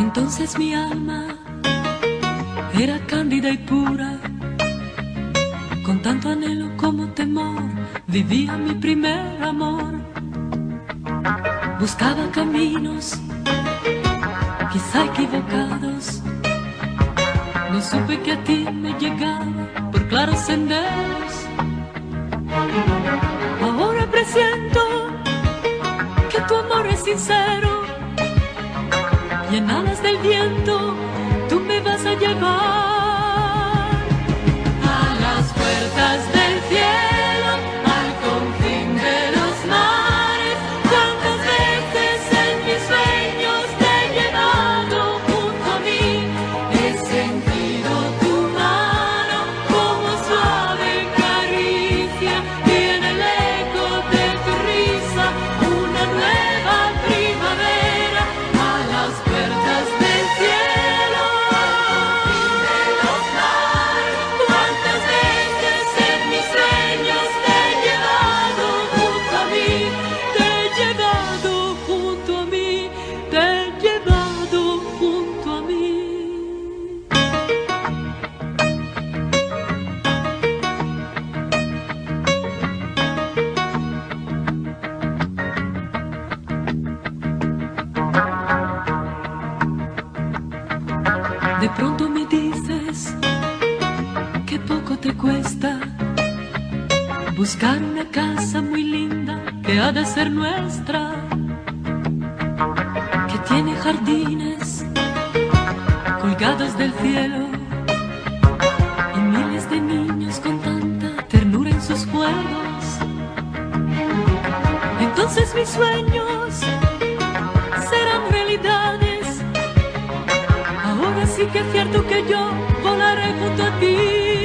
Entonces mi alma era cándida y pura, con tanto anhelo como temor vivía mi primer amor. Buscaba caminos, quizá equivocados, no supe que a ti me llegaba por claros senderos. Ahora presiento que tu amor es sincero, y en alas del viento tú me vas a llevar a las puertas del cielo, al confín de los mares. Cuántas veces en mis sueños te he llevado junto a mí, he sentido tu mano como suave caricia, y en el eco de tu risa una nueva primavera. A las puertas del cielo, de los mares, cuántas veces en mis sueños te he llevado junto a mí, te he llevado junto a mí, te he llevado junto a mí. De pronto me dices que poco te cuesta buscar una casa muy linda que ha de ser nuestra, que tiene jardines colgados del cielo y miles de niños con tanta ternura en sus juegos. Entonces mis sueños serán realidades. Ahora sí que es cierto que yo volaré junto a ti.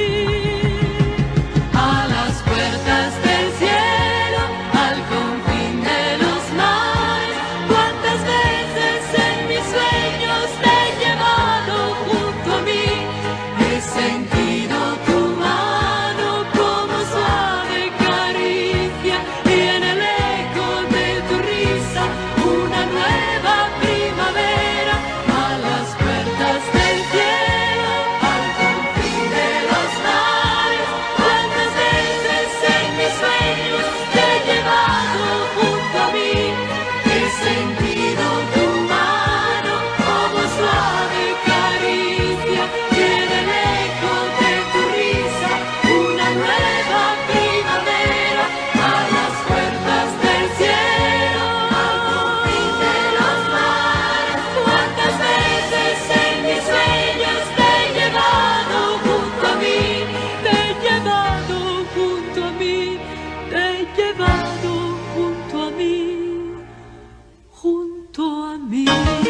A las puertas del cielo, al confín de los mares. Cuántas veces en mis sueños te he llevado junto a mí, he sentido tu mano como suave caricia, y en el eco de tu risa una nueva primavera. A las puertas del cielo, al confín de los mares. Cuántas veces en mis sueños te he llevado junto a mí, he sentido tu mano como suave caricia, y en el eco de tu risa una nueva primavera. A las puertas del cielo, al confín de los mares. Cuántas veces en mis sueños te he llevado junto a mí, te he llevado junto a mí, te he llevado junto a mí, junto a mí.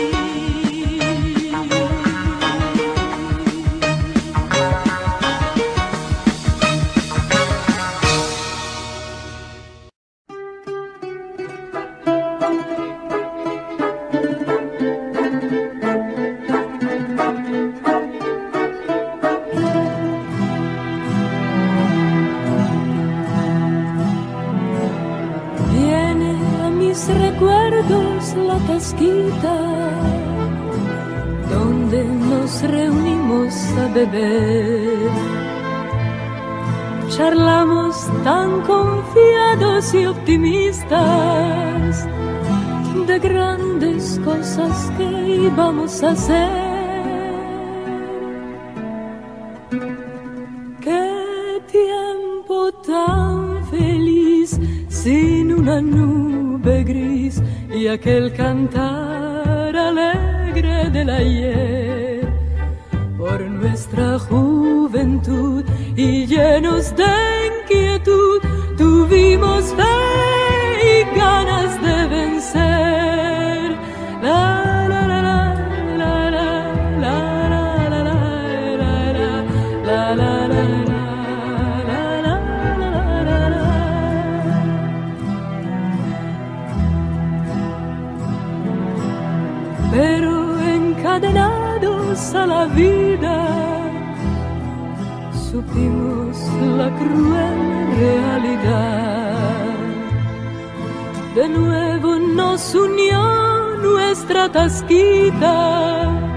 Viene a mis recuerdos la tasquita donde nos reunimos a beber. Charlamos tan confiados y optimistas de grandes cosas que íbamos a hacer. Qué tiempo tan feliz, sin una nube gris y aquel cantar alegre del ayer. Por nuestra juventud y llenos de inquietud tuvimos fe y ganas de vencer. La la la la la la la la la la la la la. Pero encadenados a la vida supimos la cruel realidad. De nuevo nos unió nuestra tasquita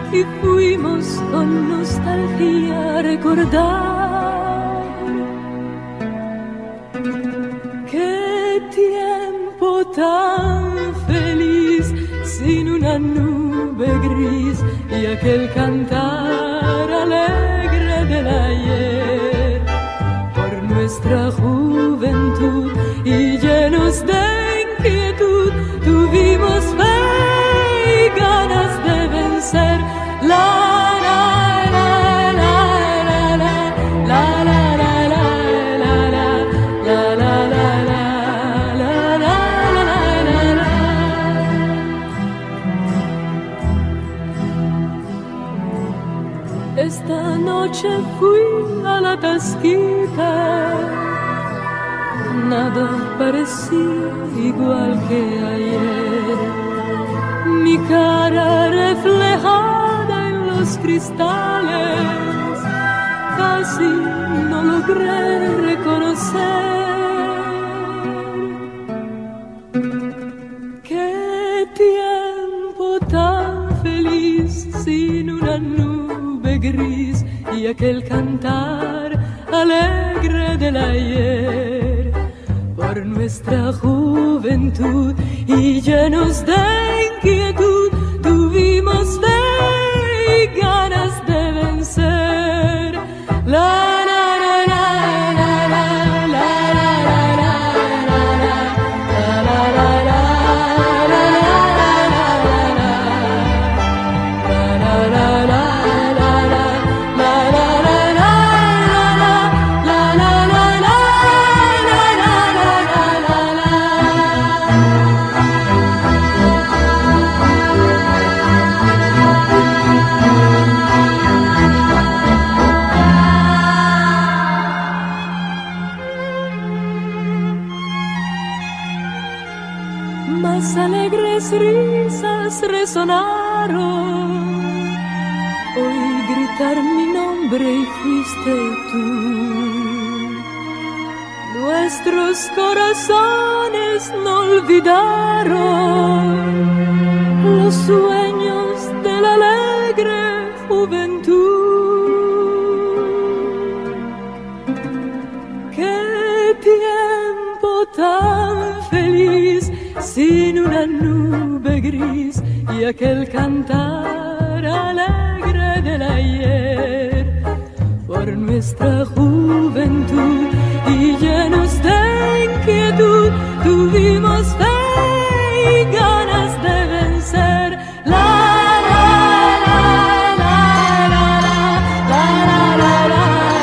y fuimos con nostalgia a recordar. Qué tiempo tan feliz sin una nube gris y aquel cantar alegre del ayer por nuestra juventud y llenos de inquietud tuvimos fe y ganas de vencer. La la la la la la la la la la la la la la la. Esta noche fui a la tasquita, nada parecía igual que ayer. Mi cara reflejada en los cristales, casi no logré reconocer. Qué tiempo tan feliz sin una nube gris y aquel cantar alegre del ayer por nuestra juventud y llenos de inquietud tuvimos fe y ganas de vencer. La la la la la la la la más alegres risas resonaron. Oí gritar mi nombre y fuiste tú. Nuestros corazones no olvidaron los sueños de la alegre juventud. Qué tiempo tan feliz sin una nube gris y aquel cantar alegre del ayer por nuestra juventud y llenos de inquietud tuvimos fe y ganas de vencer. La la la la la la la la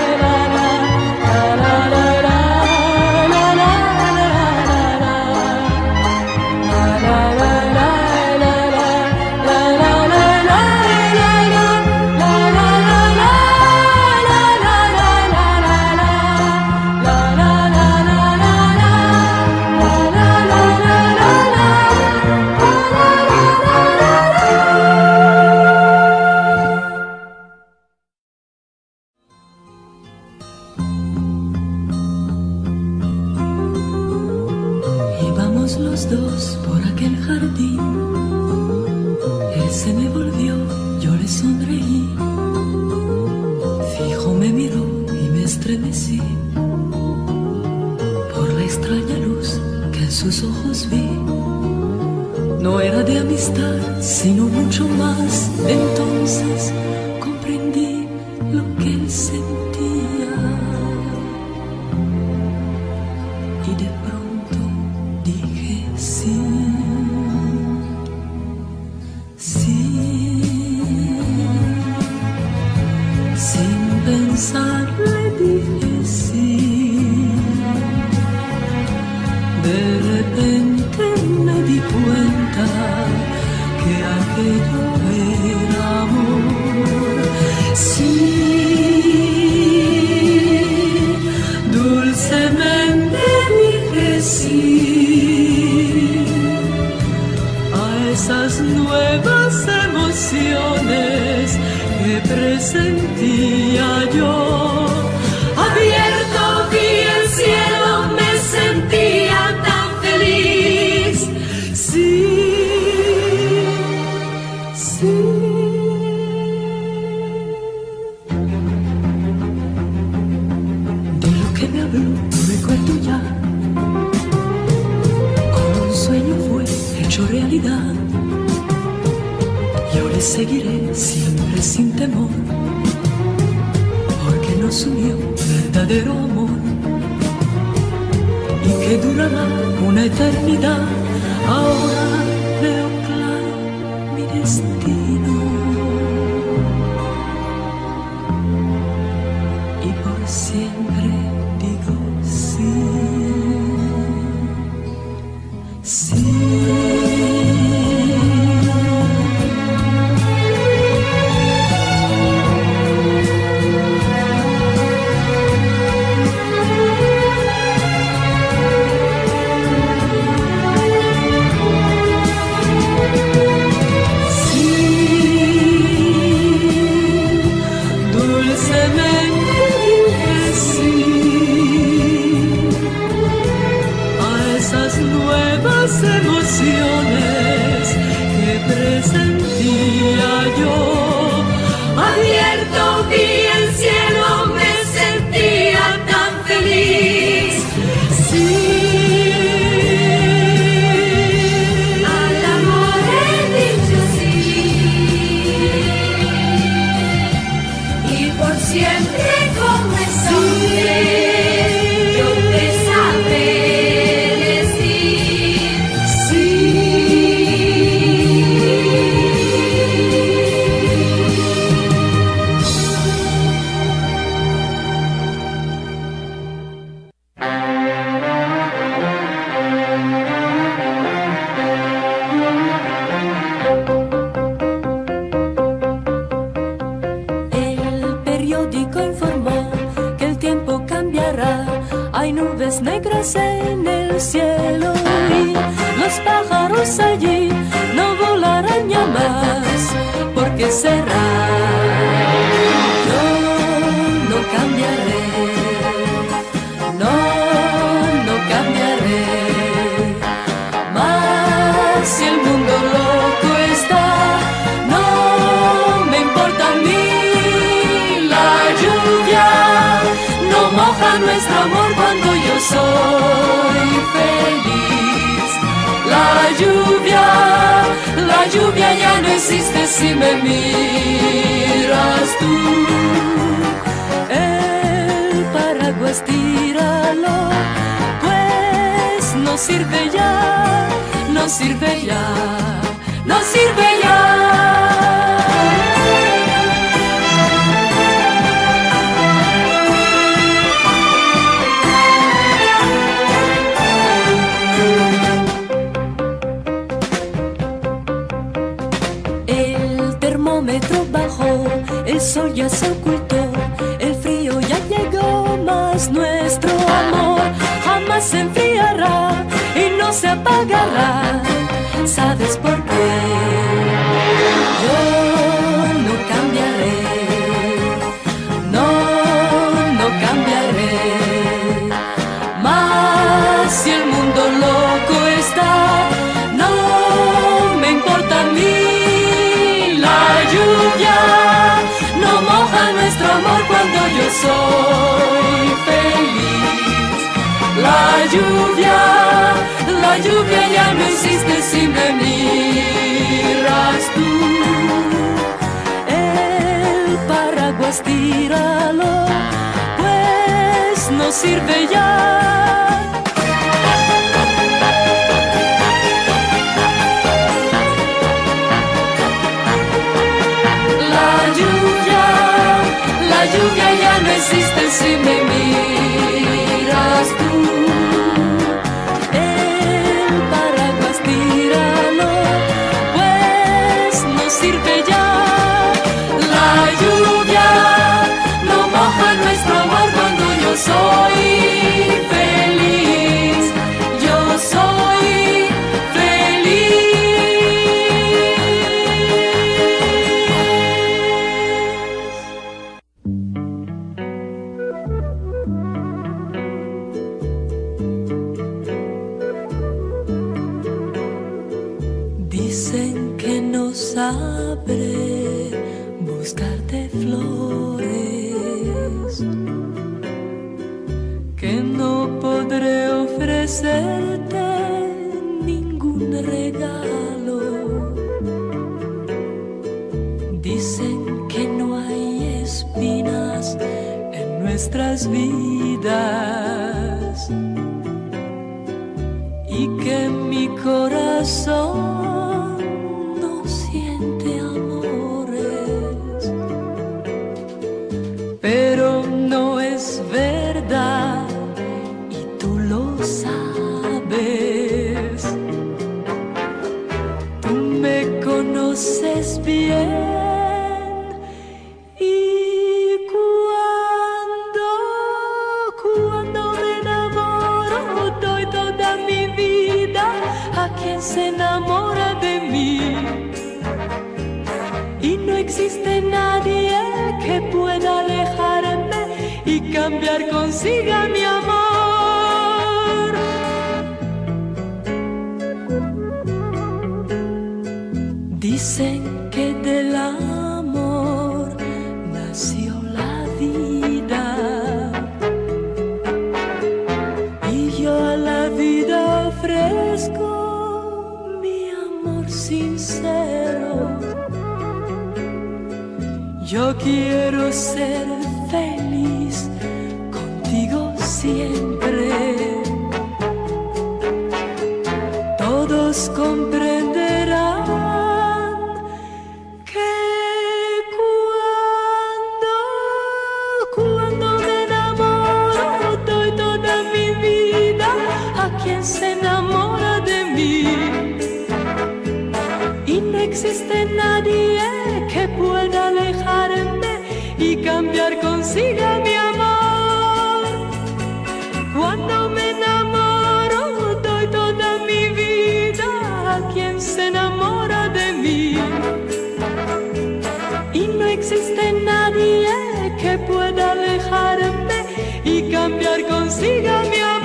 los dos por aquel jardín. Él se me volvió, yo le sonreí. Fijo me miró y me estremecí por la extraña luz que en sus ojos vi. No era de amistad, sino mucho más. Entonces comprendí lo que él sentía y de pronto dije sí, sí. Sin pensar le dije sí. De repente me di cuenta que aquello era amor. Sí, dulcemente dije sí a esas nuevas emociones que presentía yo. Abierto vi el cielo, me sentía tan feliz. Sí, sí. blu, no recuerdo ya cómo un sueño fue hecho realidad. Yo le seguiré siempre sin temor, porque nos unió verdadero amor y que durará una eternidad. Ahora veo claro mi destino y por siempre digo sí, sí. Emociones que presentía yo, abierto vi el cielo, me sentía tan feliz. Sí, al amor he dicho sí, y por siempre como es hombre, yo te sabré. Negras en el cielo y los pájaros allí no volarán ya más, porque será. Yo no cambiaré, no, no cambiaré, mas si el mundo loco está, no me importa a mí. La lluvia no moja nuestro amor cuando yo soy feliz. La lluvia ya no existe si me miras tú. El paraguas tíralo, pues no sirve ya, no sirve ya, no sirve ya. El sol ya se ocultó, el frío ya llegó, mas nuestro amor jamás se enfriará y no se apagará. ¿Sabes por qué? Yo no cambiaré, no, no cambiaré, mas si el mundo loco está, no me importa a mí. La lluvia no moja nuestro amor cuando yo soy feliz. La lluvia ya no existe si me miras tú. El paraguas tíralo, pues no sirve ya. La lluvia ya no existe si me miras tú. El paraguas tíralo, pues no sirve ya. La lluvia no moja nuestro amor cuando yo soy feliz. Yo soy feliz. Dicen que no sabré buscarte flores, que ofrecerte ningún regalo. Dicen que no hay espinas en nuestras vidas y que mi corazón no siente amores, pero no es verdad y tú lo sabes. Tú me conoces bien. Se enamora de mí y no existe nadie que pueda alejarme y cambiar consigo mi amor. Dicen que del amor nació la vida y yo a la vida ofrezco sincero. Yo quiero ser feliz contigo siempre. Todos comprenderán que cuando me enamoro doy toda mi vida a quien se enamora de mí. No existe nadie que pueda alejarme y cambiar consigo mi amor. Cuando me enamoro doy toda mi vida a quien se enamora de mí. Y no existe nadie que pueda alejarme y cambiar consigo mi amor.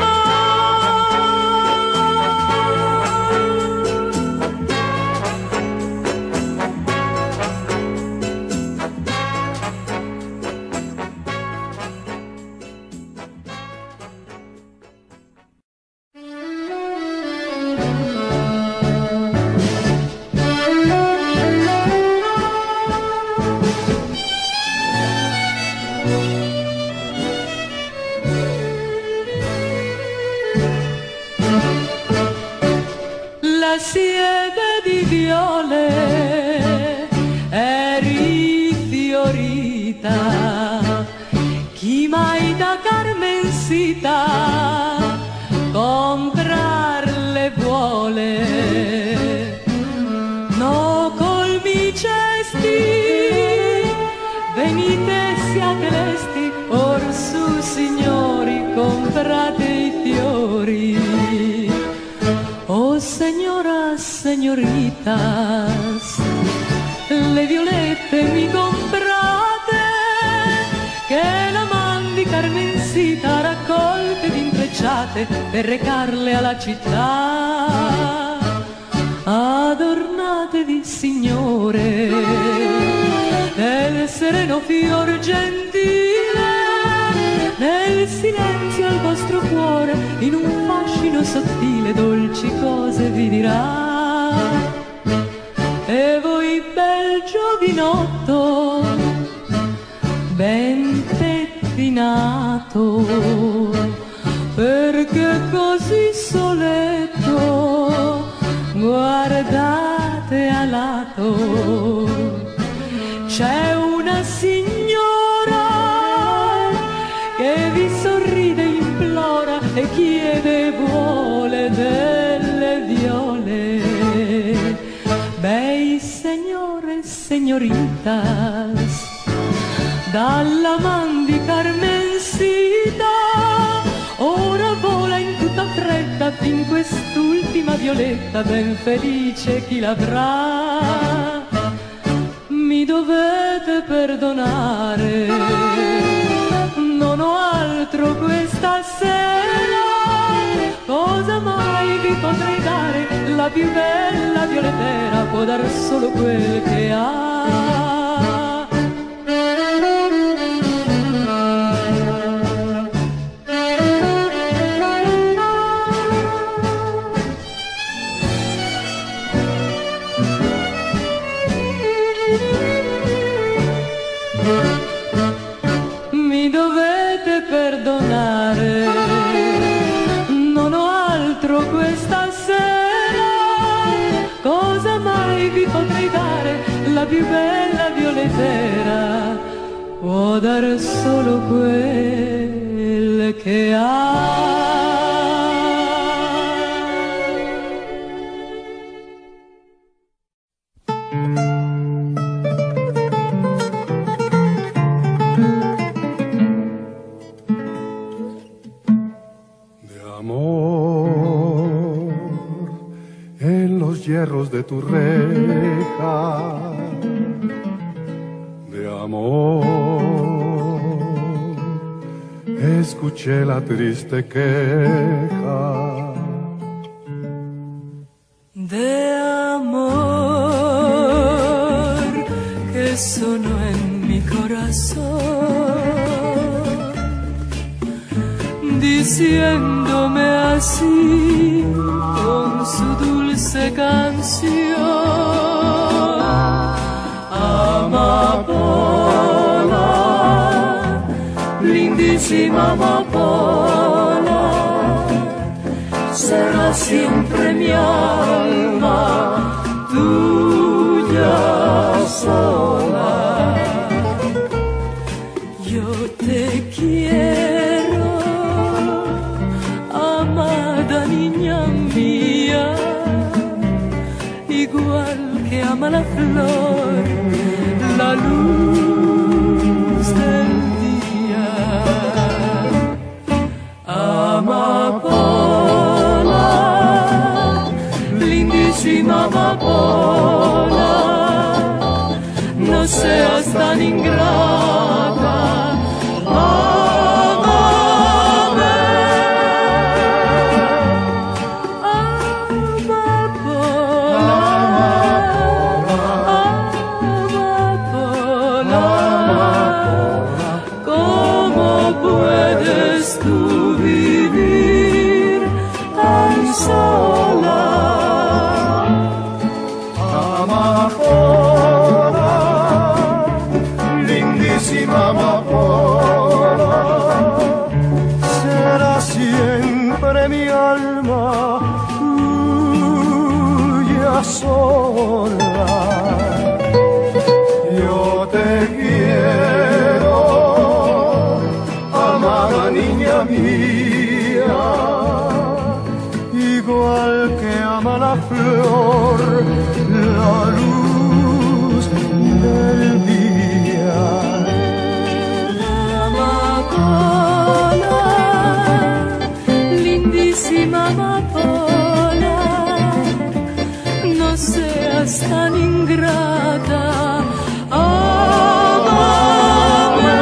La siede di viole è rifiorita, chi mai da Carmencita comprarle vuole. No colmi cesti, venite siate lesti, or su signori comprate i fiori. Oh señoras, señoritas, le violette mi comprate, che la mandi Carmencita raccolte ed intrecciate per recarle alla città, adornate di signore, del sereno fior gentile, nel silenzio al vostro cuore, in un fascino sottile, dolci cose vi dirà. E voi bel giovinotto, ben pettinato, perché così soletto guardate a lato. C'è una signora che vi sorride, implora e chiede e vuole delle viole. Bei signore e signoritas, dalla man di Carmencita ora vola in tutta fretta fin quest'ultima violetta, ben felice chi l'avrà. Mi dovete perdonare, non ho altro questa sera, cosa mai vi potrei dare? La più bella violettera può dar solo quel che ha. più bella violettera può dare solo quel che ha. Hierros de tu reja, de amor, escuché la triste queja. De amor que sonó en mi corazón, diciéndome así con su dulce canción. Amapola, lindísima amapola, será siempre mi alma tuya sola. Yo te quiero, amada niña mía, igual que ama la flor, la luz del día. Amapola, lindísima amapola, no seas tan ingrata. Sola, yo te quiero, amada niña mía, igual que ama la flor, la luz del día. Amapola, lindísima amapola, no seas tan ingrata. Amame,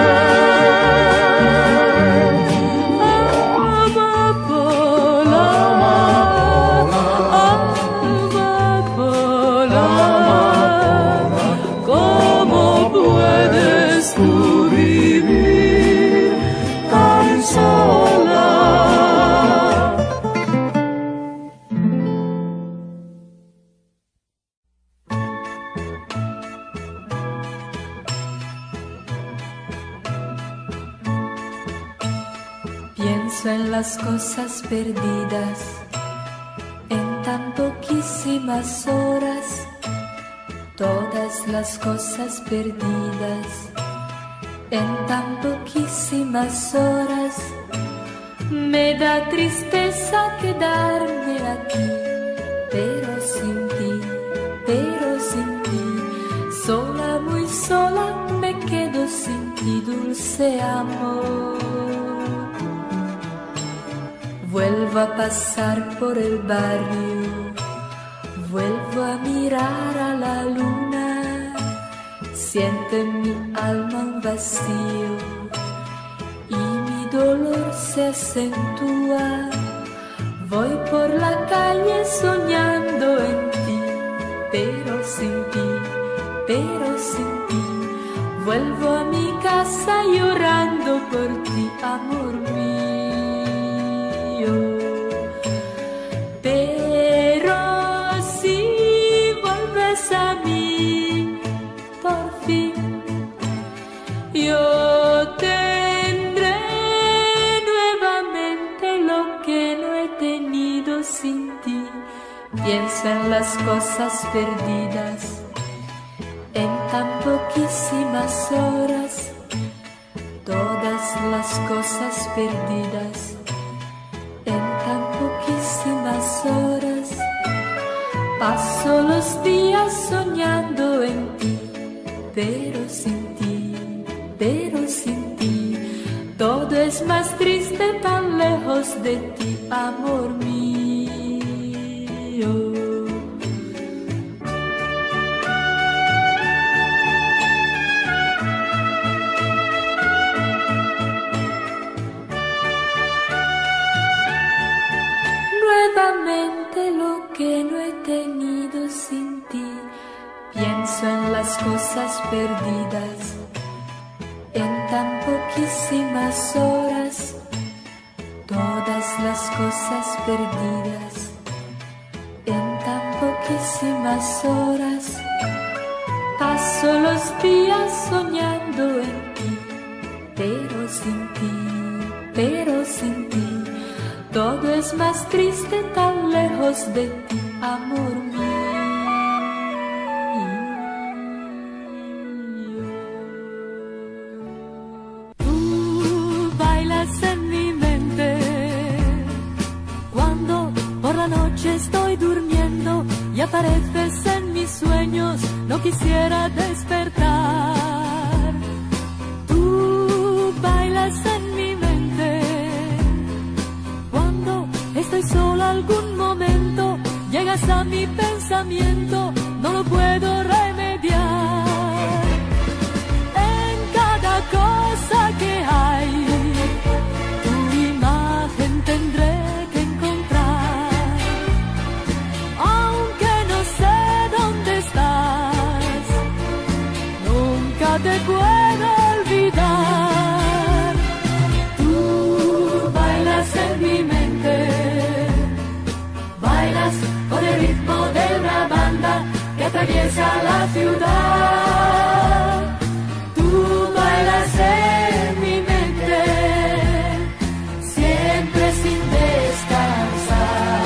amapola, amapola, ¿cómo puedes tú vivir tan sola? Pienso en las cosas perdidas, en tan poquísimas horas, todas las cosas perdidas, en tan poquísimas horas. Me da tristeza quedarme aquí, pero sin ti, sola, muy sola, me quedo sin ti, dulce amor. Vuelvo a pasar por el barrio, vuelvo a mirar a la luna, siento en mi alma un vacío y mi dolor se acentúa. Voy por la calle soñando en ti, pero sin ti, vuelvo a mi casa llorando por ti, amor mío. Pero si vuelves a mí, por fin, yo tendré nuevamente lo que no he tenido sin ti. Pienso en las cosas perdidas, en poquísimas horas, todas las cosas perdidas. En tan poquísimas horas, paso los días soñando en ti, pero sin ti, todo es más triste tan lejos de ti, amor mío. Nuevamente lo que no he tenido sin ti, pienso en las cosas perdidas. En tan poquísimas horas, todas las cosas perdidas. En tan poquísimas horas, paso los días soñando en ti, pero sin ti, todo es más triste tan lejos de ti, amor mío. Estoy durmiendo y apareces en mis sueños, no quisiera despertar. Tú bailas en mi mente, cuando estoy sola algún momento, llegas a mi pensamiento, no lo puedo remediar. En cada cosa que hay, tu imagen tendré. Te puedo olvidar. Tú bailas en mi mente, bailas con el ritmo de una banda que atraviesa la ciudad. Tú bailas en mi mente, siempre sin descansar.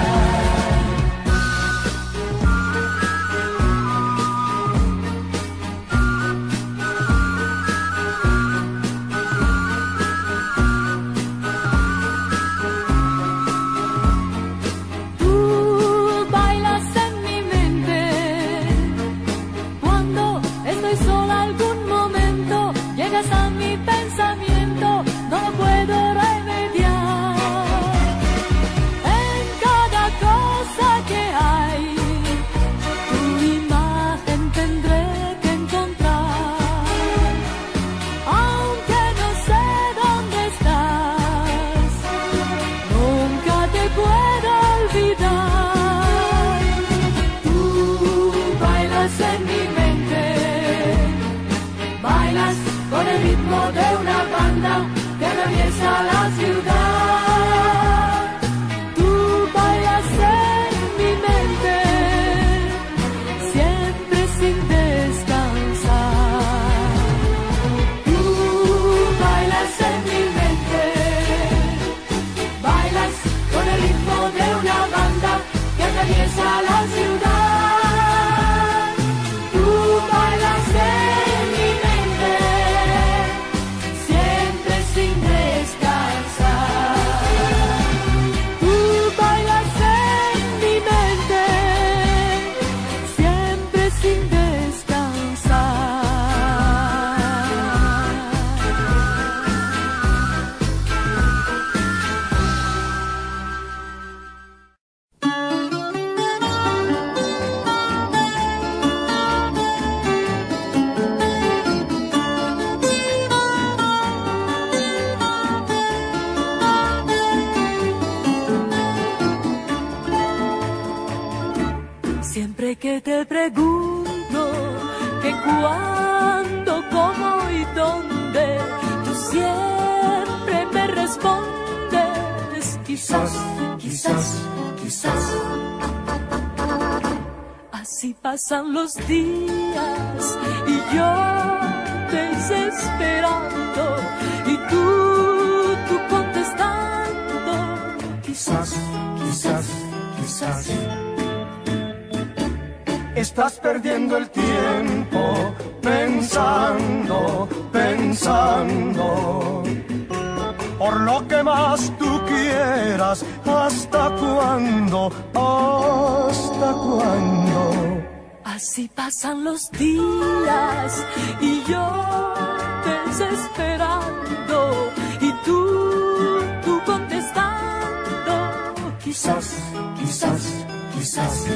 A mi pensamiento, no lo puedo remediar. En cada cosa que hay, tu imagen tendré que encontrar. Aunque no sé dónde estás, nunca te puedo olvidar. Tú bailas en mi mente, bailas con el ritmo de una banda que atraviesa la ciudad. Tú bailas en mi mente, siempre sin descansar. Tú bailas en mi mente, bailas con el ritmo de una banda que atraviesa la ciudad. Tú bailas en mi mente, sin descansar. Tú bailas en mi mente, siempre sin Siempre que te pregunto que cuándo, cómo y dónde, tú siempre me respondes quizás, quizás, quizás. Así pasan los días y yo desesperando y tú contestando quizás, quizás, quizás. Estás perdiendo el tiempo, pensando, pensando. Por lo que más tú quieras, ¿hasta cuándo? ¿Hasta cuándo? Así pasan los días y yo desesperando y tú contestando. Quizás, quizás, quizás.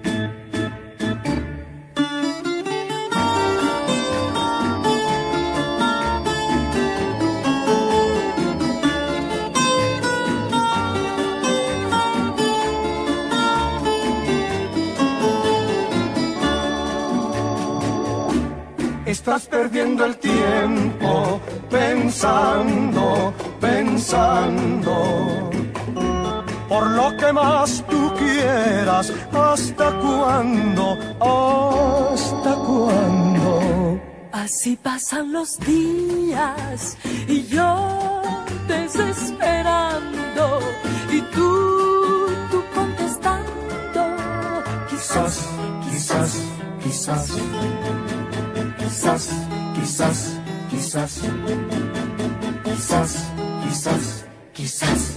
Estás perdiendo el tiempo pensando, pensando. Por lo que más tú quieras, ¿hasta cuándo? ¿Hasta cuándo? Así pasan los días y yo desesperando y tú contestando. Quizás, quizás, quizás. Quizás, quizás, quizás, quizás, quizás, quizás.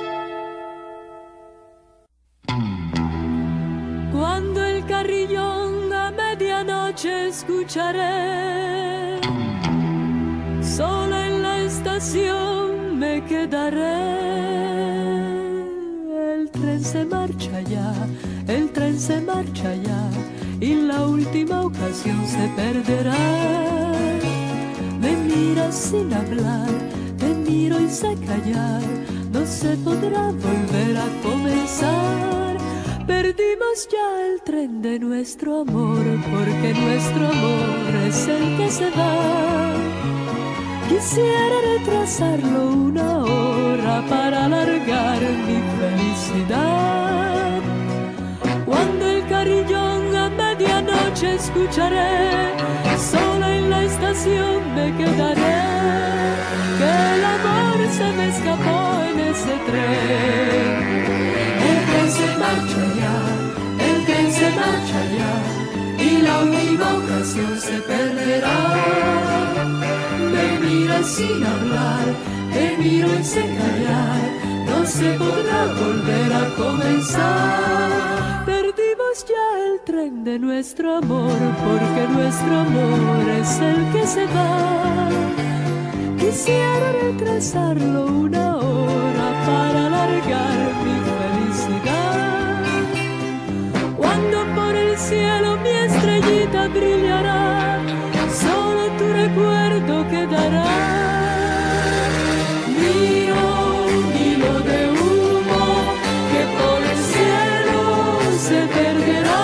Cuando el carrillón a medianoche escucharé, sola en la estación me quedaré. El tren se marcha ya, el tren se marcha ya, y la última ocasión se perderá. Me miras sin hablar, te miro y sé callar, no se podrá volver a comenzar. Perdimos ya el tren de nuestro amor, porque nuestro amor es el que se va. Quisiera retrasarlo una hora para alargar mi felicidad. Cuando el carrillón a medianoche escucharé, sola en la estación me quedaré, que el amor se me escapó en ese tren. El tren se marcha ya, el tren se marcha ya, y la última ocasión se perderá. Me miras sin hablar, te miro y sé callar, no se podrá volver a comenzar. Perdimos ya el tren de nuestro amor, porque nuestro amor es el que se va. Quisiera retrasarlo una hora para alargar mi felicidad. Cuando por el cielo mi estrellita brillará, solo tu recuerdo quedará. Miro un hilo de humo que por el cielo se perderá.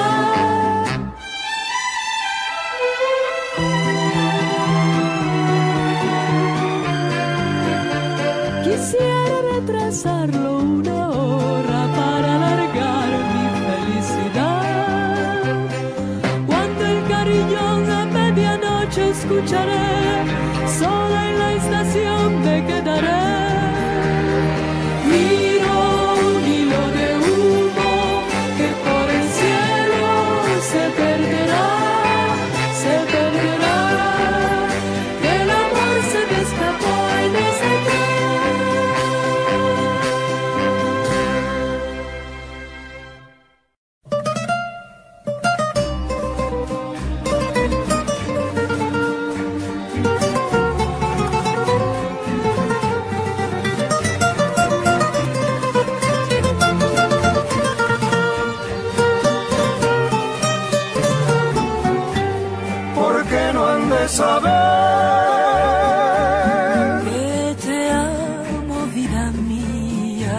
Quisiera retrasarlo una hora para alargar mi felicidad. Cuando el carrillón a medianoche escucharé, sola en la estación me quedaré. Miro un hilo de humo que por el cielo se perderá, se perderá. Que el amor se me escapó en ese tren. Saber Que te amo, vida mía,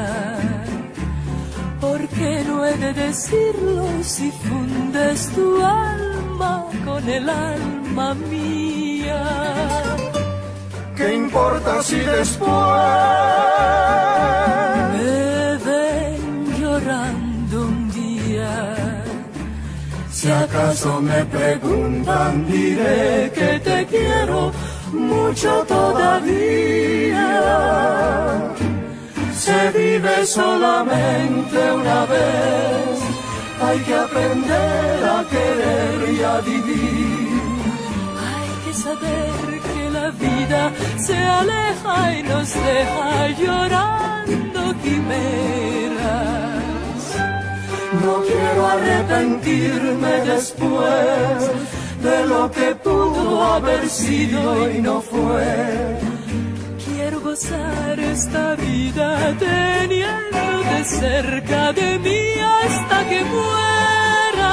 porque no he de decirlo si fundes tu alma con el alma mía. ¿qué importa si después Me ven llorando un día? si acaso me preguntan diré que te quiero mucho todavía? Se vive solamente una vez, hay que aprender a querer y a vivir. Hay saber que la vida se aleja y nos deja llorando quimeras. No quiero arrepentirme después de lo que pudo haber sido y no fue. Quiero gozar esta vida teniéndote cerca de mí hasta que muera.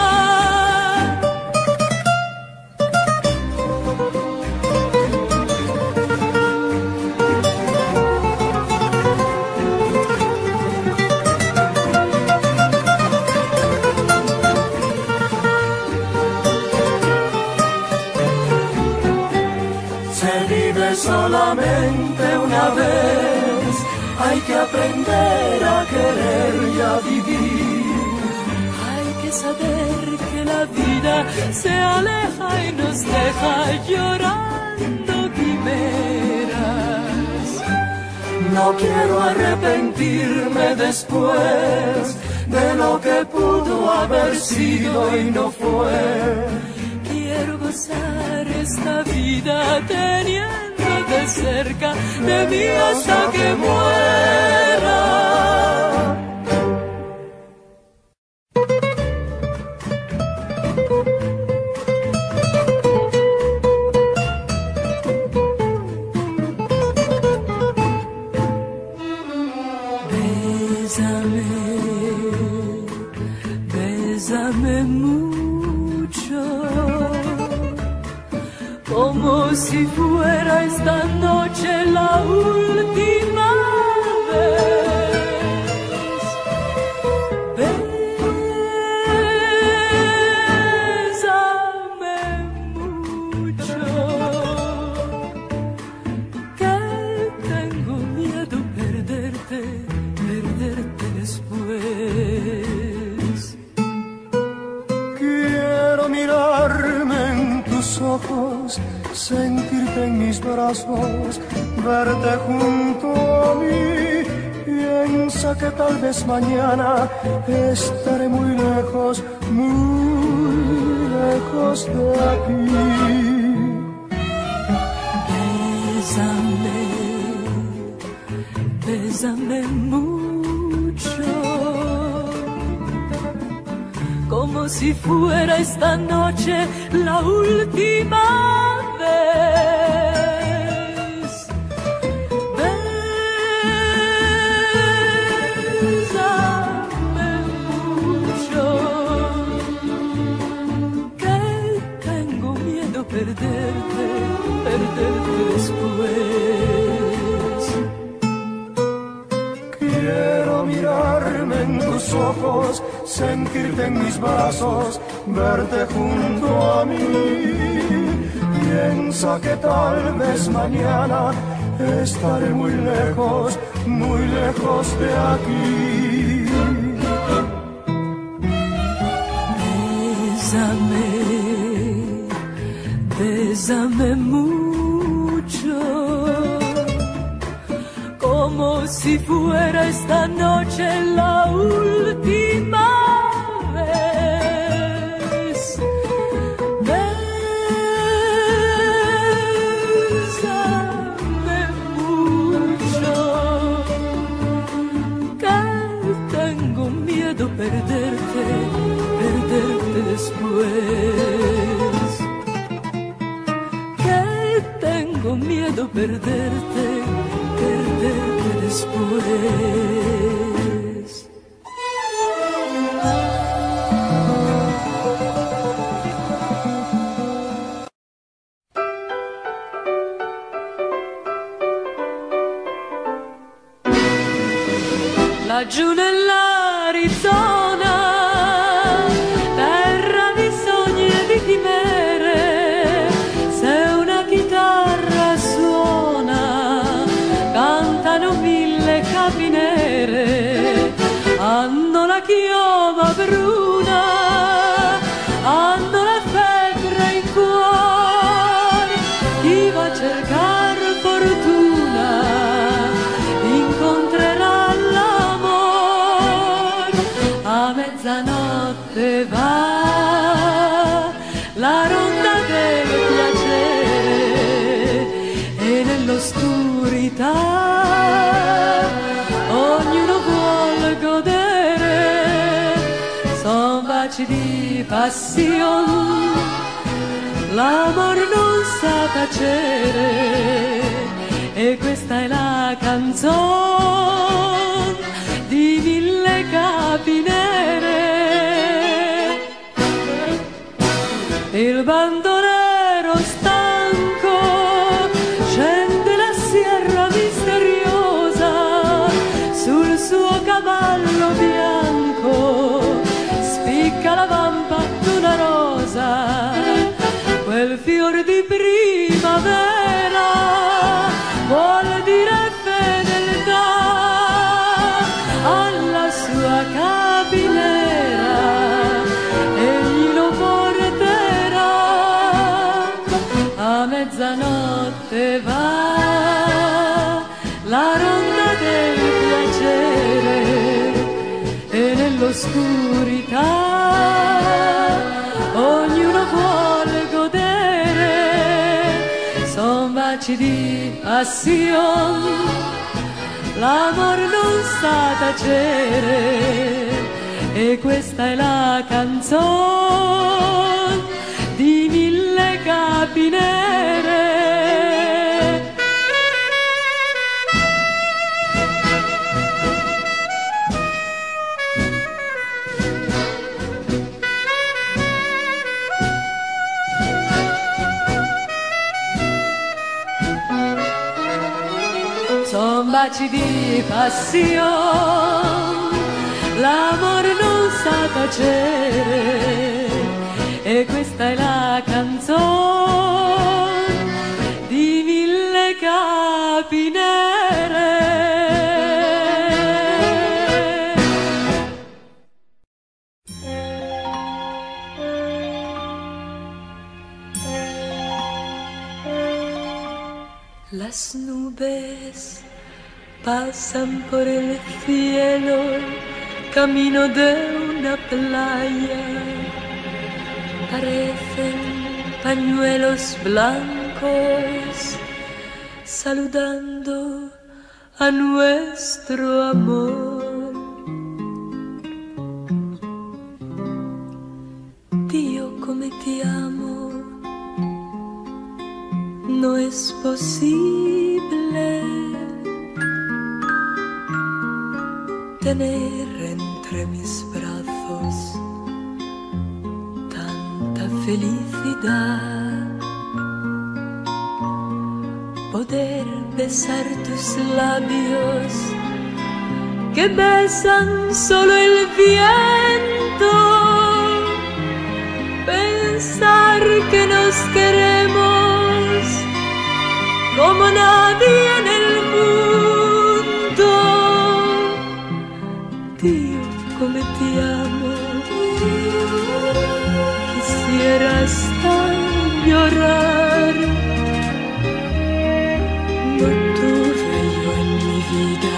Solamente una vez hay que aprender a querer y a vivir. Hay que saber que la vida se aleja y nos deja llorando quimeras. No quiero arrepentirme después de lo que pudo haber sido y no fue. Quiero gozar esta vida teniéndote cerca de mí hasta que muera. Bésame, bésame mucho, como si fuera esta noche la última vez. Bésame mucho, que tengo miedo perderte después. Quiero mirarme en tus ojos, sentirte en mis brazos, verte junto a mí. Piensa que tal vez mañana estaré muy lejos de aquí. Bésame, bésame mucho, como si fuera esta noche la última vez. Bésame mucho, que tengo miedo perderte después. Quiero mirarme en tus ojos, sentirte en mis brazos, verte junto a mí. Piensa que tal vez mañana estaré muy lejos de aquí. Bésame, bésame mucho, como si fuera esta noche la última vez. Bésame mucho, que tengo miedo perderte después. Que tengo miedo perderte después. Laggiù nell'Arizona, terra di sogni e di chimere, se una chitarra suona, cantano mille capinere, hanno la chioma bruna, hanno la febbre in cuore, chi va a cercar fortuna incontrerà l'amor, l'oscurità, ognuno vuole godere, son baci di passione, l'amor non sa tacere, e questa è la canzone di mille capi nere. Il bandolero stanco scende la sierra misteriosa, sul suo cavallo bianco spicca la vampa d'una rosa, quel fior di primavera vuol dire fedeltà alla sua capinera, egli lo porterà, a mezzanotte va la ronda del piacere, e nell'oscurità ognuno vuole godere, son baci di passione, l'amor non sa tacere, e questa è la canzone di mille capi nere. Son baci di passione, l'amor non sa tacere, e questa è la canzone di mille capi nere. Las nubes pasan por el cielo, camino de una playa, parecen pañuelos blancos saludando a nuestro amor. Dio, come ti amo, no es posible tener entre mis brazos tanta felicidad, poder besar tus labios que besan solo el viento, pensar que nos queremos como nadie en el mundo. Dio, come ti amo, quisiera hasta llorar. No tuve yo en mi vida,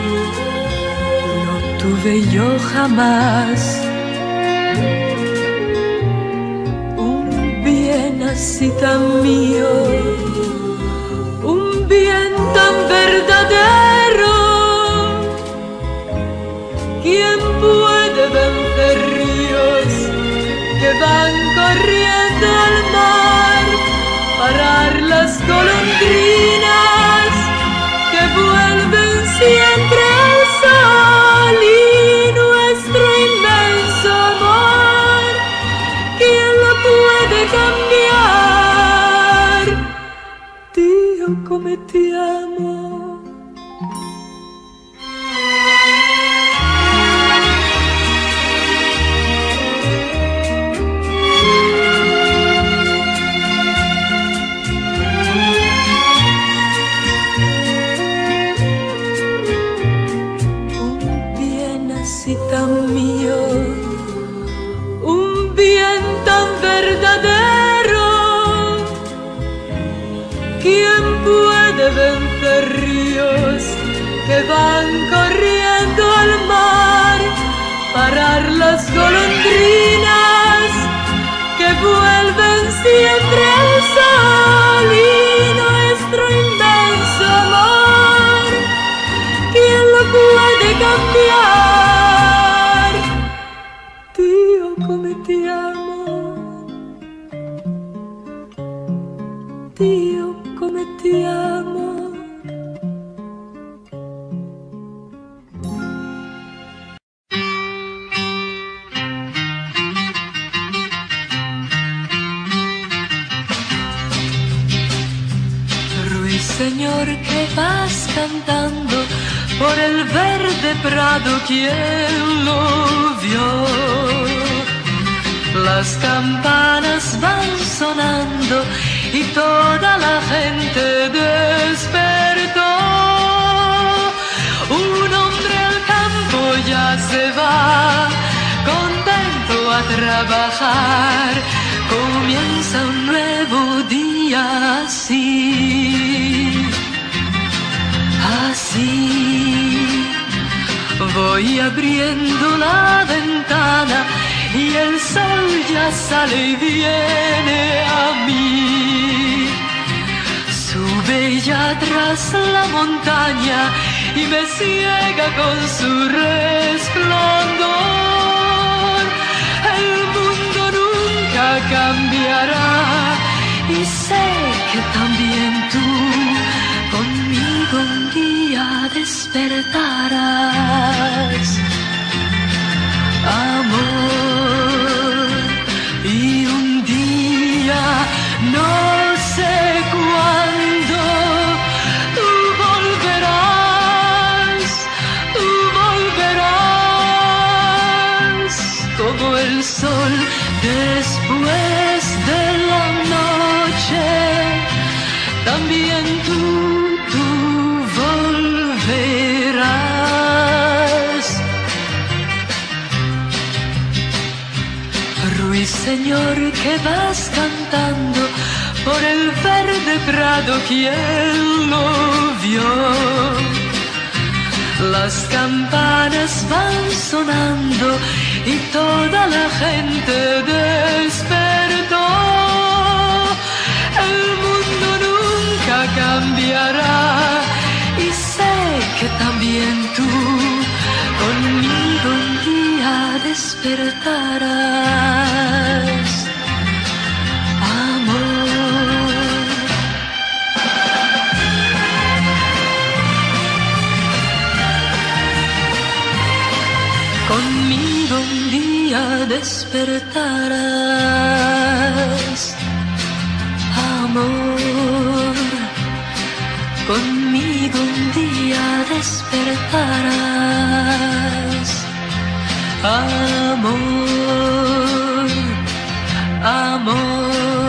no tuve yo jamás un bien así tan mío, un bien tan verdadero. ¿Quién puede vencer ríos que van corriendo al mar, parar las golondrinas que vuelven siempre al sol y nuestro inmenso amor? ¿Quién lo puede cambiar? Dio, come ti amo. Tan mío, un bien tan verdadero. ¿Quién puede vencer ríos que van corriendo al mar, parar las golondrinas que vuelven siempre al sol y nuestro inmenso amor? Ruiseñor que vas cantando por el verde prado, ¿quién lo vio? Las campanas van sonando y toda la gente despertó. Un hombre al campo ya se va, contento a trabajar. Comienza un nuevo día así, así. Voy abriendo la ventana y el sol ya sale y viene a mí. Sube ya tras la montaña y me ciega con su resplandor. El mundo nunca cambiará y sé que también tú conmigo un día despertarás. Amor, y un día, no sé cuándo, tú volverás como el sol después de la noche. También tú volverás. Ruiseñor que vas cantando por el verde prado, ¿quién lo vio? Las campanas van sonando y toda la gente despertó. El mundo nunca cambiará y sé que también tú conmigo un día despertarás. Amor. Conmigo un día despertarás. Amor. Conmigo un día despertarás. Amor, amor.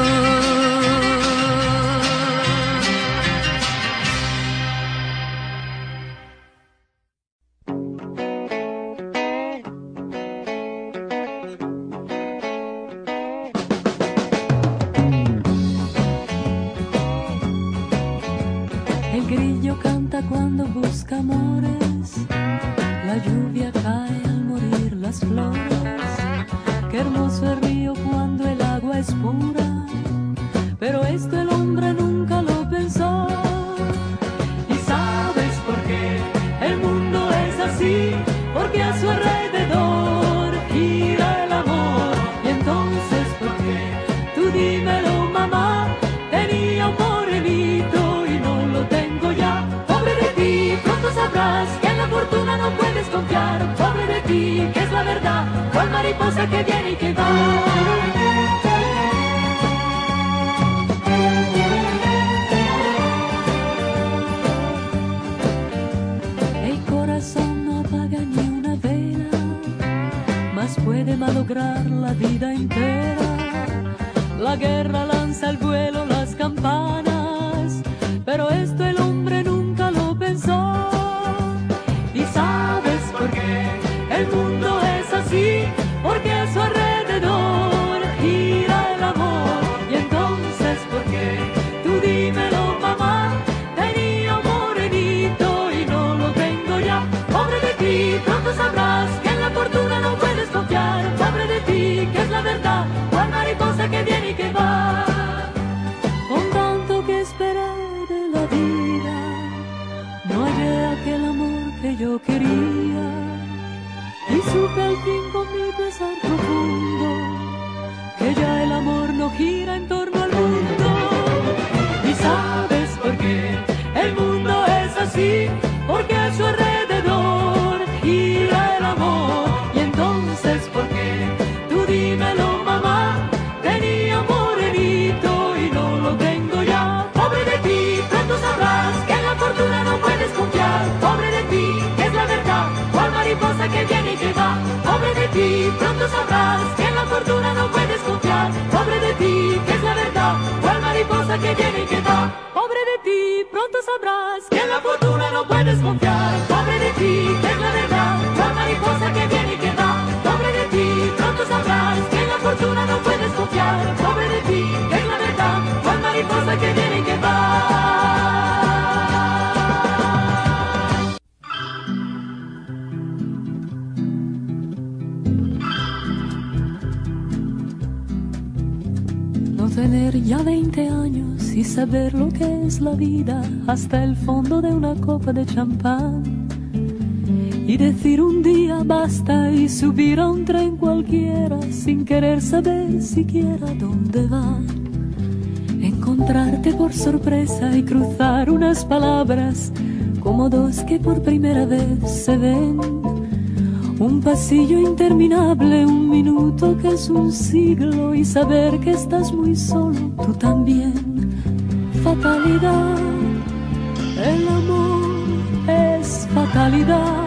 El grillo canta cuando busca amores, la lluvia cae al morir las flores. Qué hermoso el río cuando el agua es pura, pero esto el hombre nunca lo pensó. ¿Y sabes por qué el mundo es así? Porque a su alrededor gira el amor. Y entonces, ¿por qué? Tú dímelo, mamá. Tenía un morenito y no lo tengo ya. Pobre de ti, pronto sabrás que en la fortuna no puedes confiar. Pobre de ti, que es la verdad, cual mariposa que viene y que va. El corazón no apaga ni una vela, mas puede malograr la vida entera. La guerra lanza al vuelo las campanas, pero esto el hombre nunca lo pensó. ¿Y sabes por qué el mundo es así? Porque a su alrededor gira el amor. Y entonces, ¿por qué? Tú dímelo, mamá. Tenía un morenito y no lo tengo ya. Pobre de ti, pronto sabrás que en la fortuna no puedes confiar. Pobre de ti, que es la verdad, cual mariposa que viene y que va. Con tanto que esperar de la vida, no hallé aquel amor que yo quería. Y supe al fin con mi pesar profundo que ya el amor no gira en torno al mundo. ¿Y sabes por qué el mundo es así? Porque a su alrededor gira el amor. Y entonces, ¿por qué? Tú dímelo, mamá. que viene y que va. Pobre de ti, pronto sabrás Que en la fortuna no puedes confiar. Pobre de ti, que es la verdad. Cual mariposa que viene y que va. Pobre de ti, pronto sabrás que en la fortuna no puedes confiar. Pobre de ti, que es la verdad. Cual mariposa que viene y que va. Tener ya 20 años y saber lo que es la vida hasta el fondo de una copa de champán y decir un día basta y subir a un tren cualquiera sin querer saber siquiera dónde va. Encontrarte por sorpresa y cruzar unas palabras como dos que por primera vez se ven. Un pasillo interminable, un minuto que es un siglo y saber que estás muy solo, tú también. Fatalidad, el amor es fatalidad.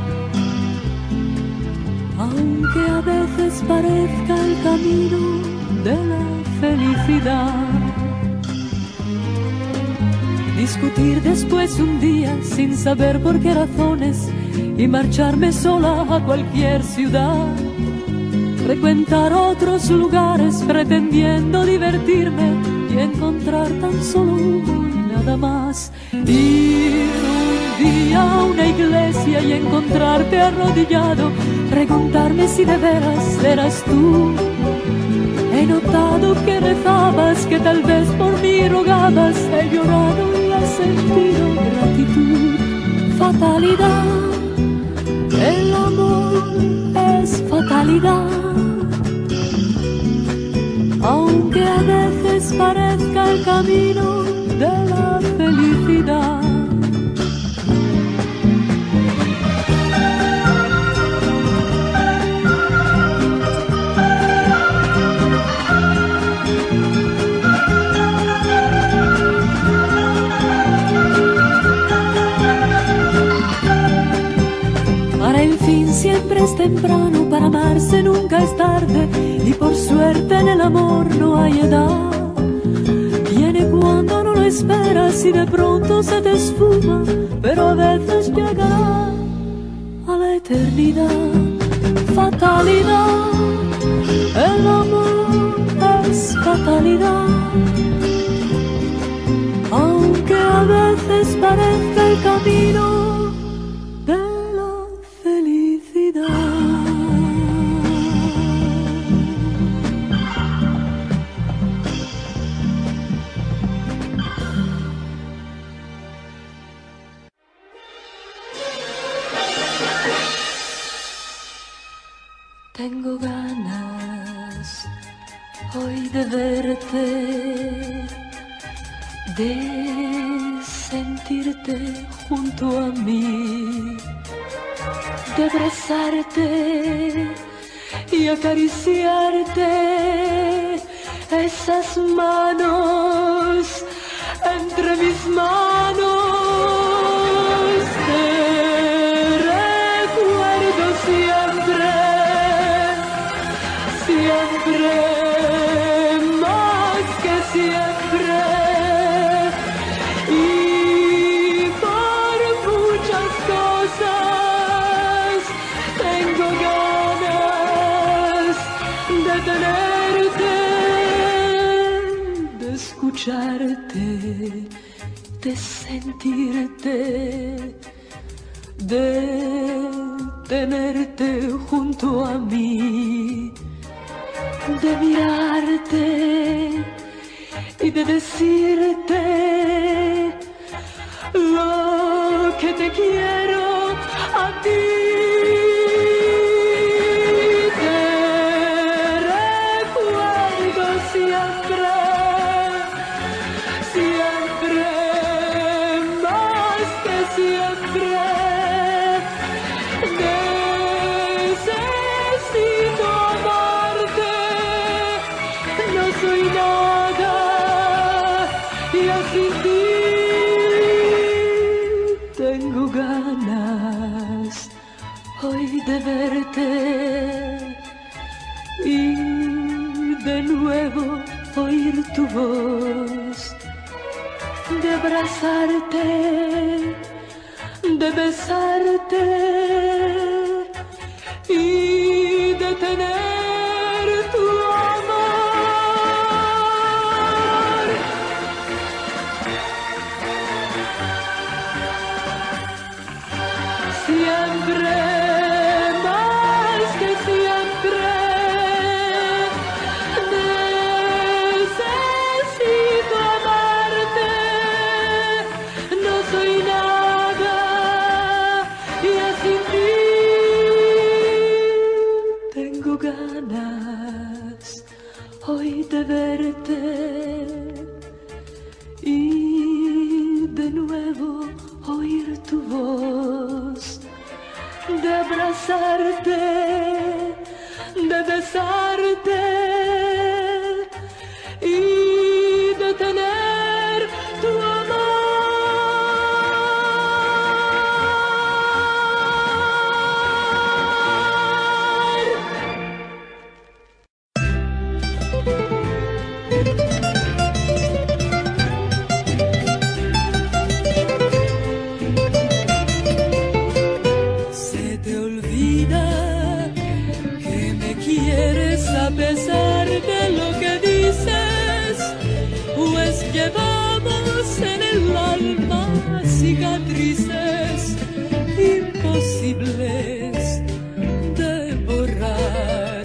Aunque a veces parezca el camino de la felicidad. Discutir después un día sin saber por qué razones y marcharme sola a cualquier ciudad. Frecuentar otros lugares pretendiendo divertirme y encontrar tan solo humo y nada más. Ir un día a una iglesia y encontrarte arrodillado, preguntarme si de veras eras tú. He notado que rezabas, que tal vez por mí rogabas, he llorado y he sentido gratitud. Fatalidad, el amor es fatalidad. Aunque a veces parezca el camino de la felicidad. Para el fin siempre es temprano, para amarse nunca es tarde, y por suerte en el amor no hay edad. Viene cuando no lo esperas y de pronto se te esfuma, pero a veces llegará a la eternidad. Fatalidad, el amor es fatalidad. Aunque a veces parezca el camino de la felicidad. Tengo ganas hoy de verte, de sentirte junto a mí, de abrazarte y acariciarte esas manos entre mis manos. Te recuerdo siempre, siempre, más que siempre. Y por muchas cosas tengo ganas de tenerte, de escucharte, de sentirte, de tenerte junto a mí, de mirarte y de decirte lo que te quiero a ti. Te recuerdo siempre, siempre, más que siempre. Necesito amarte, no soy nada yo sin ti. Tengo ganas hoy de verte y de nuevo oír tu voz de abrazarte, de besarte y de tener tu amor. Siempre, más que siempre, necesito amarte. No soy nada ya sin ti. Tengo ganas hoy de verte y de nuevo oír tu voz, de abrazarte, de besarte y de tener tu amor. Se te olvida que me quieres a pesar de lo que dices, pues llevamos en el alma cicatrices imposibles de borrar.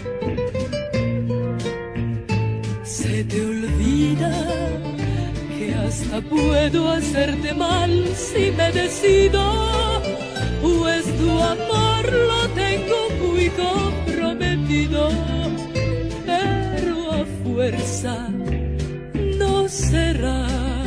Se te olvida que hasta puedo hacerte mal si me decido, pues tu amor lo tengo muy comprometido, pero a fuerza no será.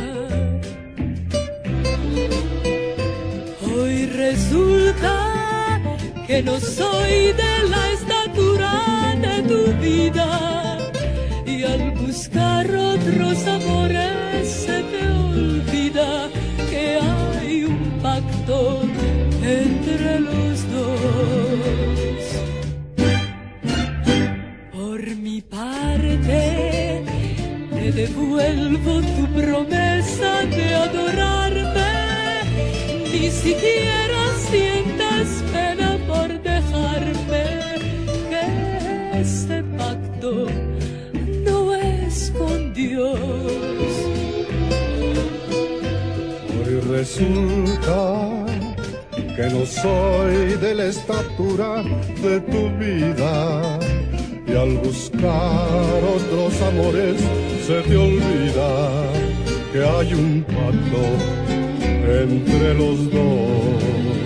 Hoy resulta que no soy de la estatura de tu vida, y al buscar otros amores se te olvida que hay un pacto entre los dos. Por mi parte, te devuelvo tu promesa de adorarme. Ni siquiera sientas pena por dejarme, que ese pacto no es con Dios. Hoy resulta que no soy de la estatura de tu vida, y al buscar otros amores se te olvida que hay un pacto entre los dos.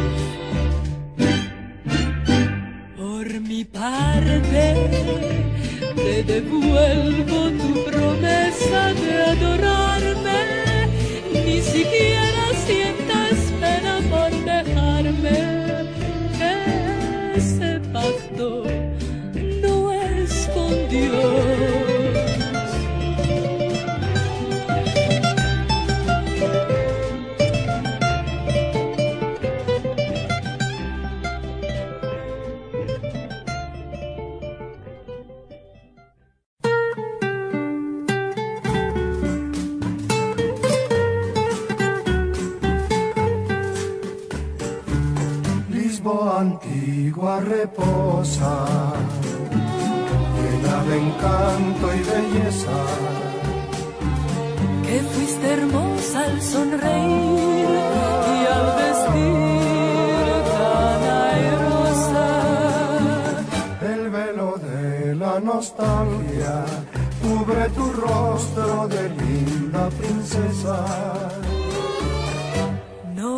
Por mi parte, te devuelvo tu promesa de adorarme. Ni siquiera sientas pena por dejarme, que ese pacto no es con Dios. Antigua reposa, llena de encanto y belleza, que fuiste hermosa al sonreír y al vestir tan airosa. El velo de la nostalgia cubre tu rostro de linda princesa. No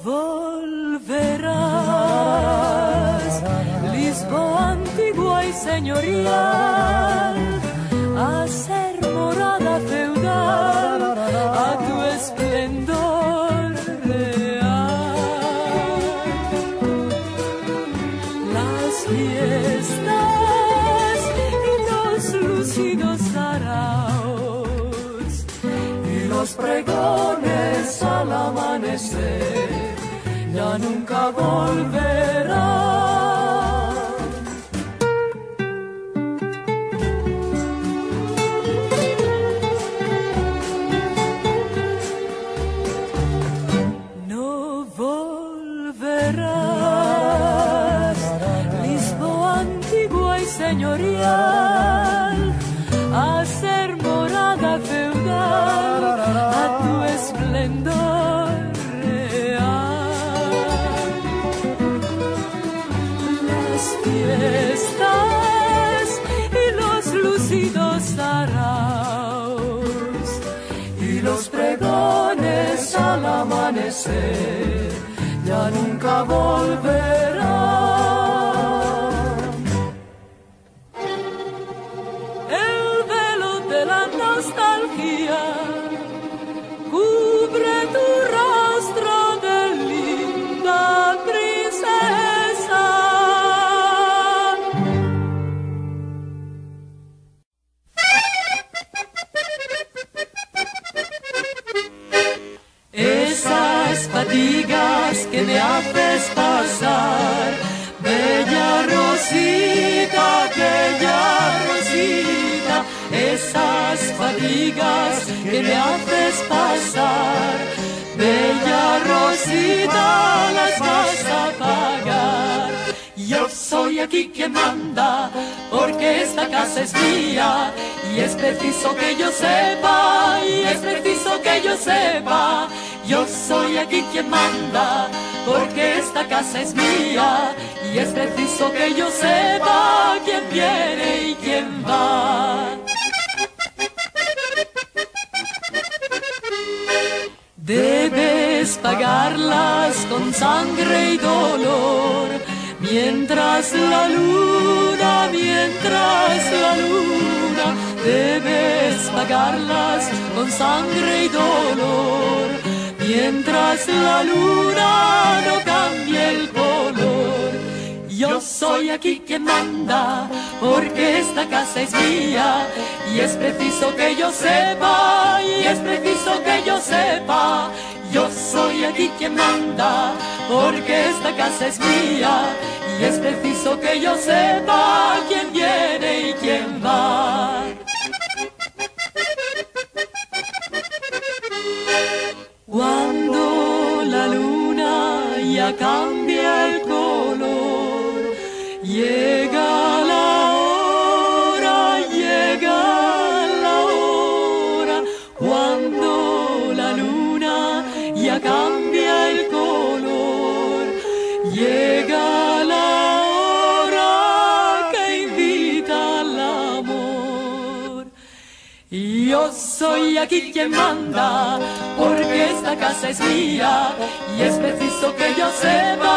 volverás, Lisboa antigua y señorial, a ser morada feudal, a tu esplendor real. Las fiestas y los lucidos araos y los pregones al amanecer ya nunca volverán. esplendor real. Las fiestas y los lucidos saraos y los pregones al amanecer ya nunca volverán. El velo de la nostalgia cubre tu rostro de linda princesa. Esas fatigas que me haces pasar, bella Rosita, esas fatigas que me haces pasar, bella Rosita, las vas a pagar. Yo soy aquí quien manda, porque esta casa es mía, y es preciso que yo sepa, yo soy aquí quien manda, porque esta casa es mía, y es preciso que yo sepa quién viene y quién va. Debes pagarlas con sangre y dolor, mientras la luna, debes pagarlas con sangre y dolor, mientras la luna no cambie el color. Yo soy aquí quien manda, porque esta casa es mía, y es preciso que yo sepa, yo soy aquí quien manda, porque esta casa es mía, y es preciso que yo sepa quién viene y quién va. Cuando la luna ya cambia el color, llega la hora, cuando la luna ya cambia el color, llega la hora que invita al amor. Yo soy aquí quien manda, porque esta casa es mía, y es preciso que yo sepa,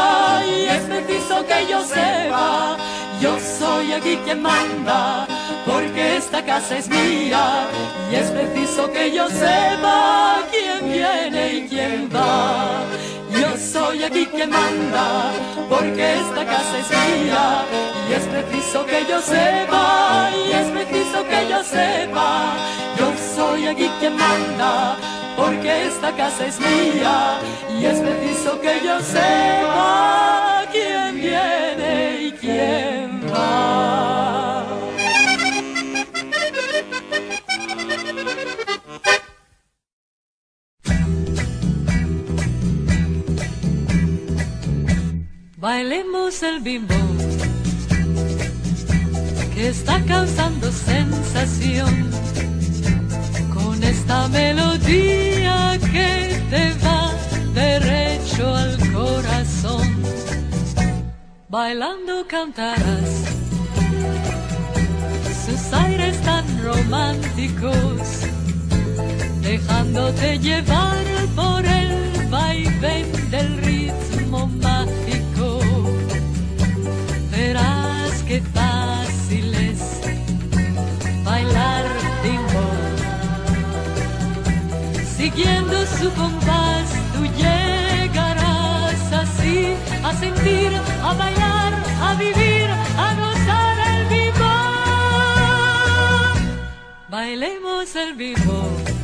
yo soy aquí quien manda, porque esta casa es mía, y es preciso que yo sepa quién viene y quién va. Yo soy aquí quien manda, porque esta casa es mía, y es preciso que yo sepa, yo soy aquí quien manda, porque esta casa es mía, y es preciso que yo sepa quién viene y quién va. Bailemos el bimbo, que está causando sensación, con esta melodía que te va derecho al corazón. Bailando cantarás sus aires tan románticos, dejándote llevar por el vaivén del ritmo mágico. Verás qué fácil es bailar bimbo. Siguiendo su compás, tú llegarás así a sentir, a bailar, a vivir, a gozar el bimbo. Bailemos el bimbo,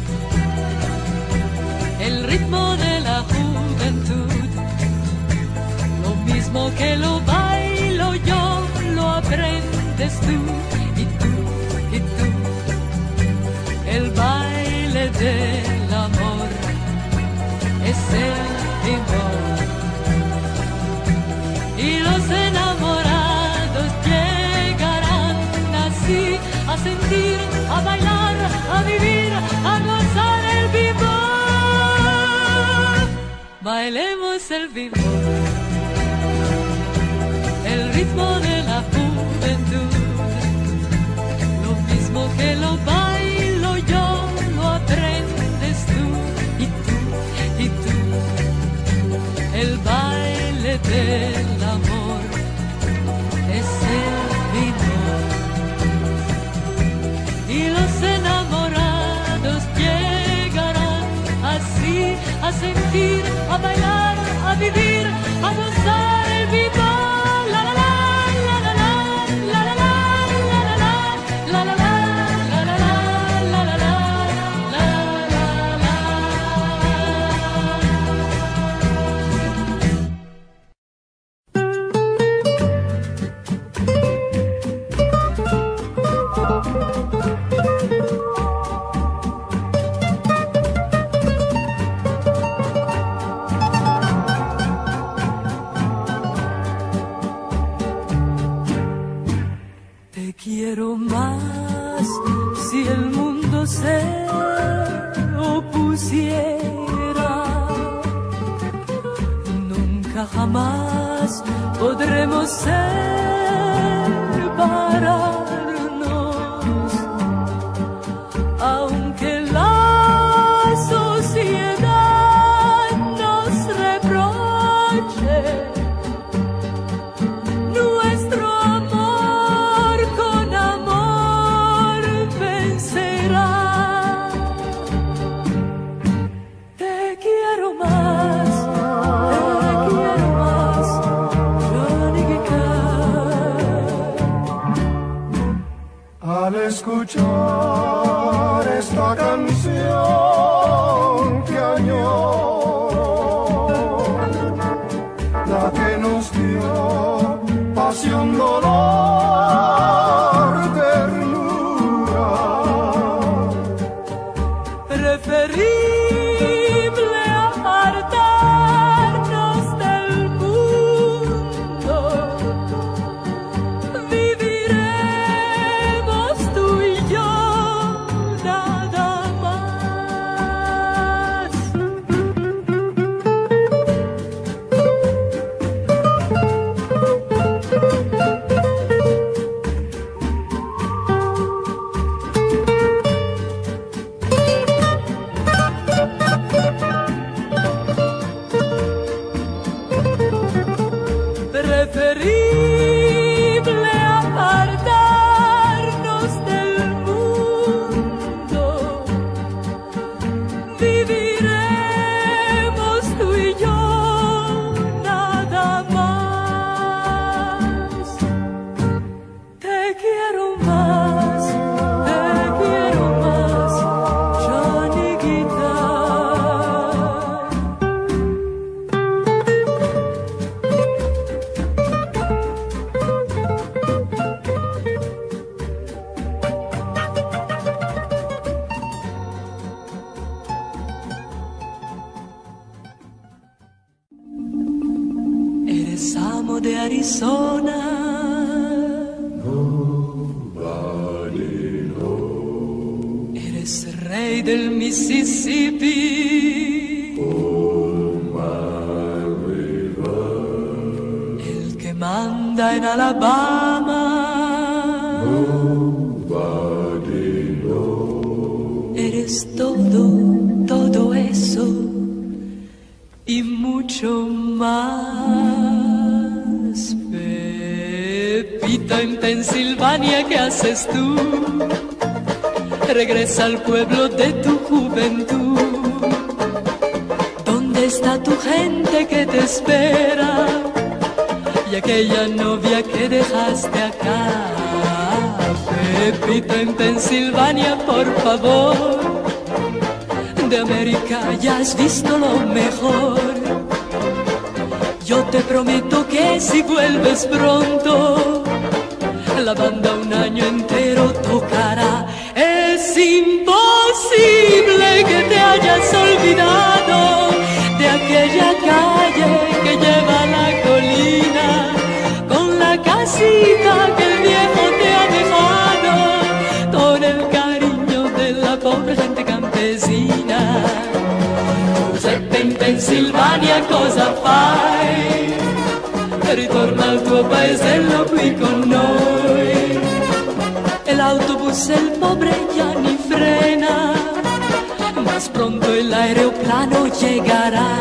el ritmo de la juventud, lo mismo que lo bailo yo, lo aprendes tú y tú y tú. El baile del amor es el bimbo, y los enamorados llegarán así a sentir, a bailar, a vivir, a gozar el bimbo. es el vivo, el ritmo de la juventud, lo mismo que lo bailo yo, lo aprendes tú, y tú, el baile del amor es el vino, y los enamorados llegarán así a sentir, a bailar, a vivir, a gozar el vino. La la la, la la la, la la la, la la la, la la la, la la la, la la la, la la la. Te quiero más si el mundo se opusiera. Nunca jamás podremos separarnos, aunque la sociedad nos reproche. Nuestro amor con amor vencerá. Te quiero más, Johnny Guitar. Al escuchar esta canción que añoro, la que nos dio pasión, dolor, ternura, Preferible apartarnos del mundo, viviremos tú y yo nada más. Preferible apartarnos del mundo, viviremos tú y yo nada más. Te quiero más, Johnny Guitar. Eres amo de Arizona, eres rey del Mississippi, el que manda en Alabama, eres todo eso y mucho más. Pepita en Pensilvania, ¿qué haces tú? Regresa al pueblo de tu juventud. ¿Dónde está tu gente que te espera? Y aquella novia que dejaste acá. Pepita en Pensilvania, por favor. De América ya has visto lo mejor. Yo te prometo que si vuelves pronto, la banda un año entero tocará. Es imposible que te hayas olvidado de aquella calle que lleva a la colina, con la casita que el viejo te ha dejado, con el cariño de la pobre gente campesina. Giuseppe in Pensilvania cosa fa? torna al tuo paesello qui con noi. E l'autobus e il pobre Gianni frena, mas pronto el aeroplano llegará.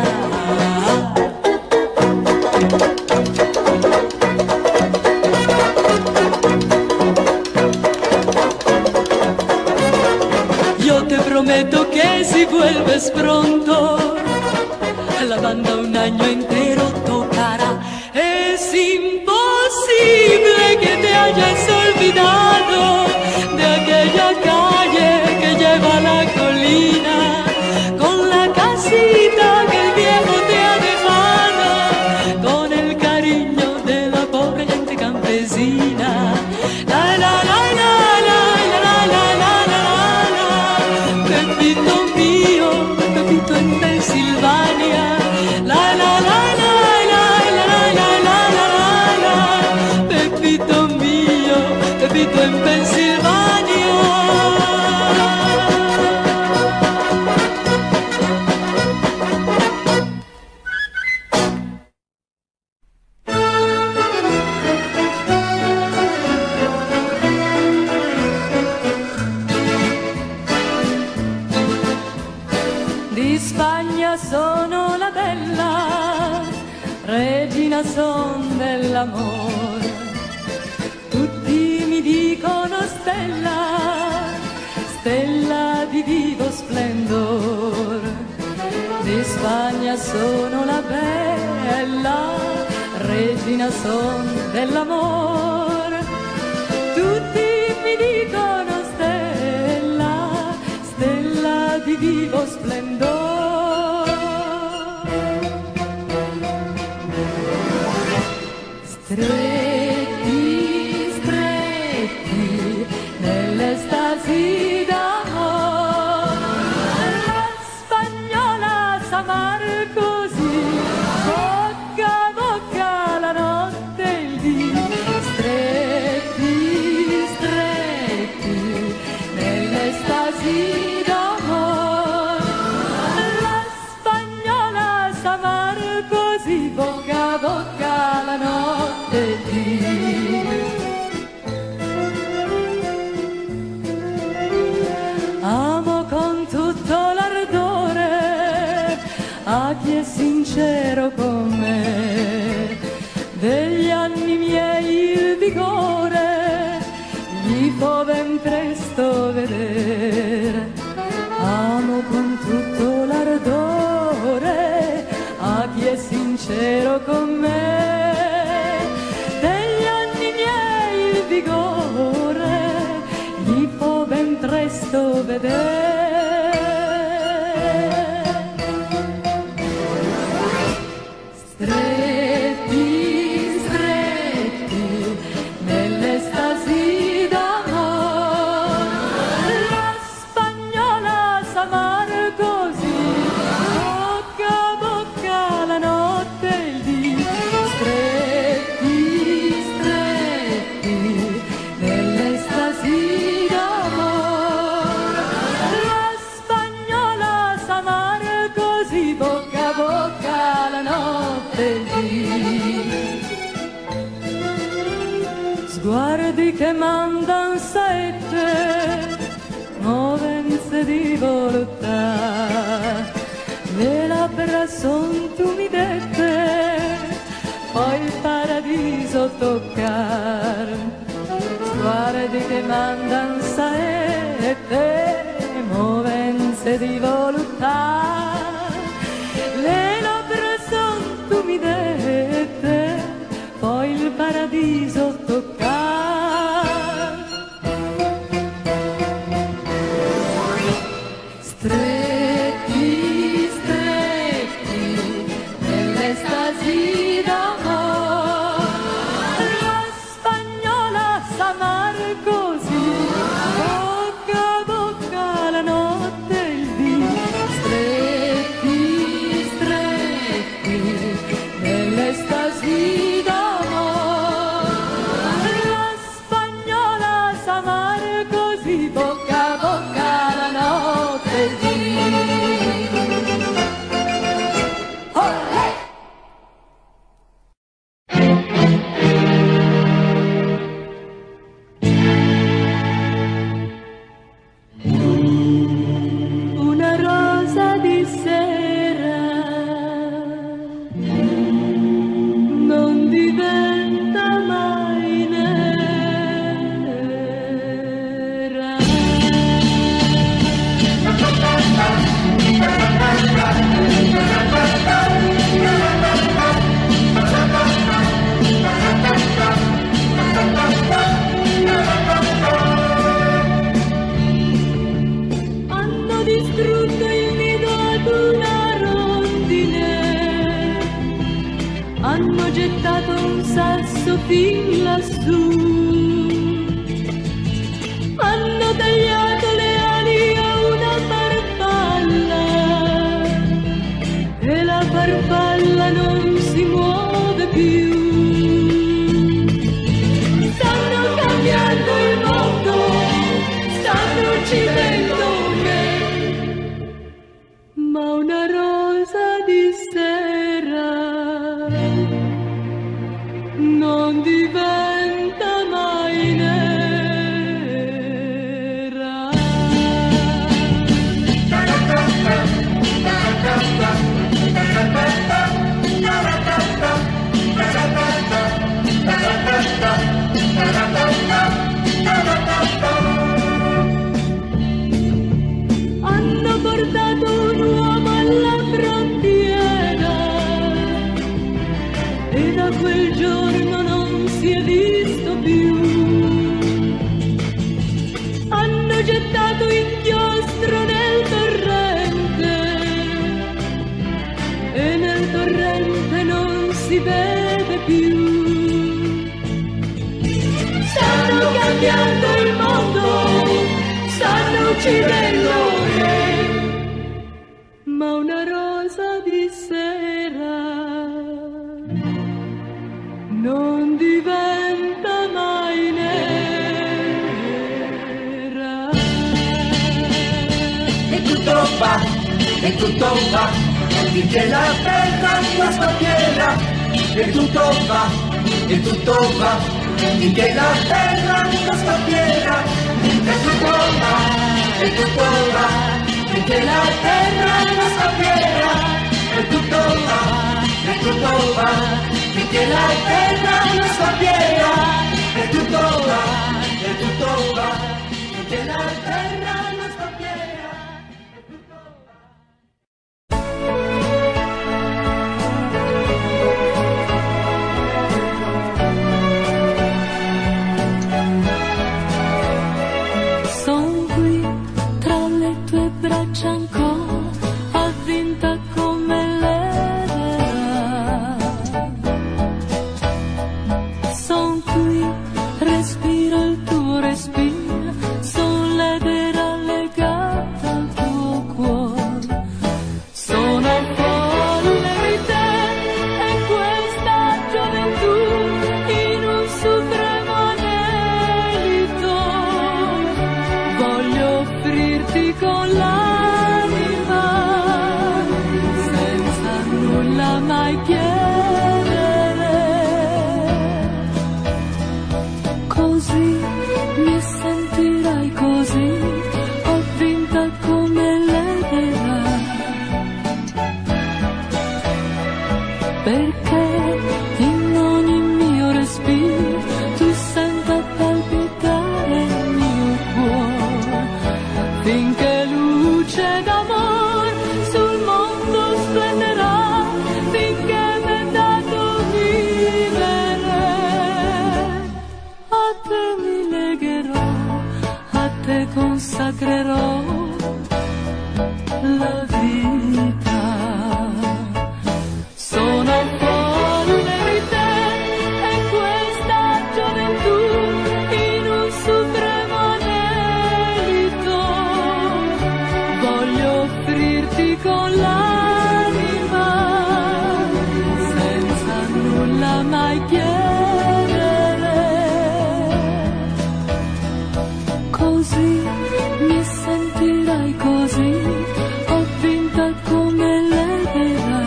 Yo te prometo que si vuelves pronto, la banda un año entero tocará. Es imposible que te hayas olvidado de aquella calle que lleva a la colina, con la casita que el viejo te ha dejado, con el cariño de la pobre gente campesina. La la la la la la la la la la, Pepito mío, Pepito en Pensilvania. La la la la la la la la la la, Pepito mío, Pepito en Pensilvania. Di Spagna sono la bella, regina son dell'amor. Tutti mi dicono stella, stella di vivo splendor. Di Spagna sono la bella, regina son dell'amor. Tutti mi dicono stella, stella di vivo splendor. Stretti, stretti, nell'estasi d'amore, la spagnola s'amar così, bocca a bocca la notte e il dì. Stretti, stretti, nell'estasi d'amore, la spagnola s'amar così, bocca a bocca la notte e il dì. Amo con tutto l'ardore a chi è sincero con me, degli anni miei il vigore gli può ben presto vedere. Amo con tutto l'ardore a chi è sincero con me, degli anni miei il vigore gli può ben presto vedere. Stretti, stretti, nell'estasi d'amore, la spagnola s'amar così, bocca a bocca la notte e il dì. Stretti, stretti, nell'estasi d'amore, la spagnola s'amar così, bocca a bocca la notte e il dì. Sguardi che mandan saette, movenze di voluttà, le labbra son tumidette, poi il paradiso toccar. Sguardi che mandan saette, movenze di voluttà, le labbra son tumidette, poi il paradiso toccar. Stretti, stretti, nell'estasi d'amore, la spagnola s'amar così, bocca a bocca la notte e il dì. Stretti, visto fin lassù. Hanno tagliato le ali a una farfalla e la farfalla non si muove più. Stanno cambiando il mondo, stanno uccidendo me, ma una rosa di sera non diventa mai nera. Hanno portato un uomo alla frontiera e da quel giorno non si è visto più. Hanno gettato inchiostro nel torrente e nel torrente non si vede più. Stanno cambiando il mondo, stanno uccidendo me, ma una rosa di sera non diventa mai nera. E tutto va, finché la terra non sta piena. E tutto va, finché la terra non sta piena. E tutto va, finché la terra non sta piena. E tutto va, finché la terra non sta piena. E tutto va, finché la terra non sta piena. Son qui tra le tue braccia ancora, avvinta come l'era. Son qui, respiro il tuo respiro, son l'edera legata al tuo cuore. Sono folle di te e questa gioventù in un supremo anelito. Voglio offrirti con l'anima, senza nulla mai chiedere. Così mi sentirai così, avvinta come l'edera. Perché in ogni mio respiro tu senta palpitare il mio cuore, finché luce d'amor sul mondo splenderà, finché m'è dato vivere. A te mi legherò, a te consacrerò la vita. Sono folle di te e questa gioventù in un supremo anelito. Voglio offrirti con l'anima, senza nulla mai chiedere. Così mi sentirai così, avvinta come l'edera.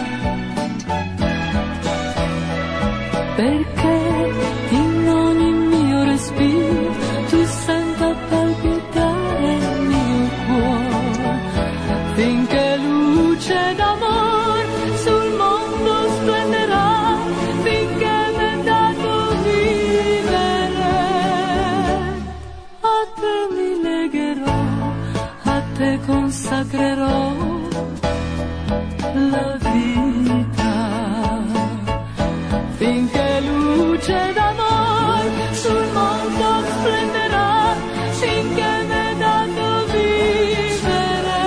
Perché in ogni mio respiro tu senta palpitare il mio cuore, finché luce d'amor sul mondo splenderà, finché m'è dato vivere. A te mi legherò, a te consacrerò la vita, finché luce d'amor sul mondo splenderà, finché m'è dato vivere.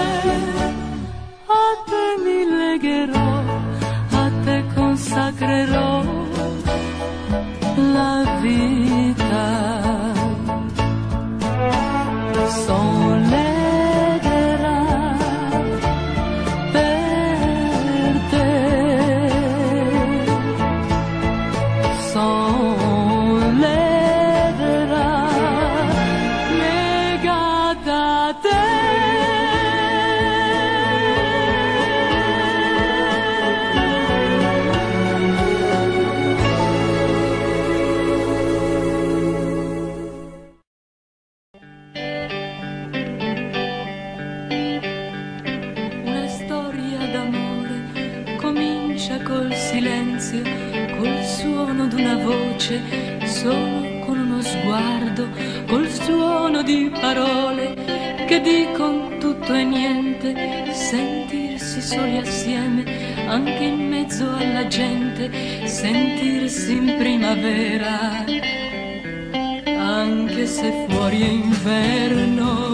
A te mi legherò, a te consacrerò silenzio, col suono d'una voce, solo con uno sguardo, col suono di parole che dicon tutto e niente, sentirsi soli assieme, anche in mezzo alla gente, sentirsi in primavera, anche se fuori è inverno.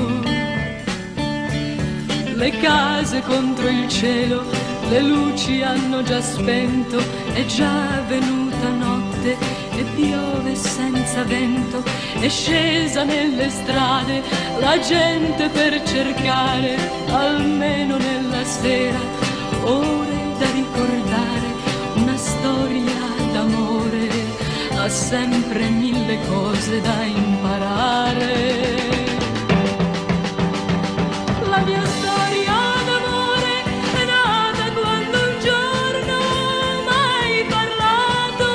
Le case contro il cielo, le luci hanno già spento, è già venuta notte e piove senza vento, è scesa nelle strade la gente per cercare, almeno nella sera, ore da ricordare, una storia d'amore, ha sempre mille cose da imparare. La mia storia d'amore è nata quando un giorno m'hai parlato.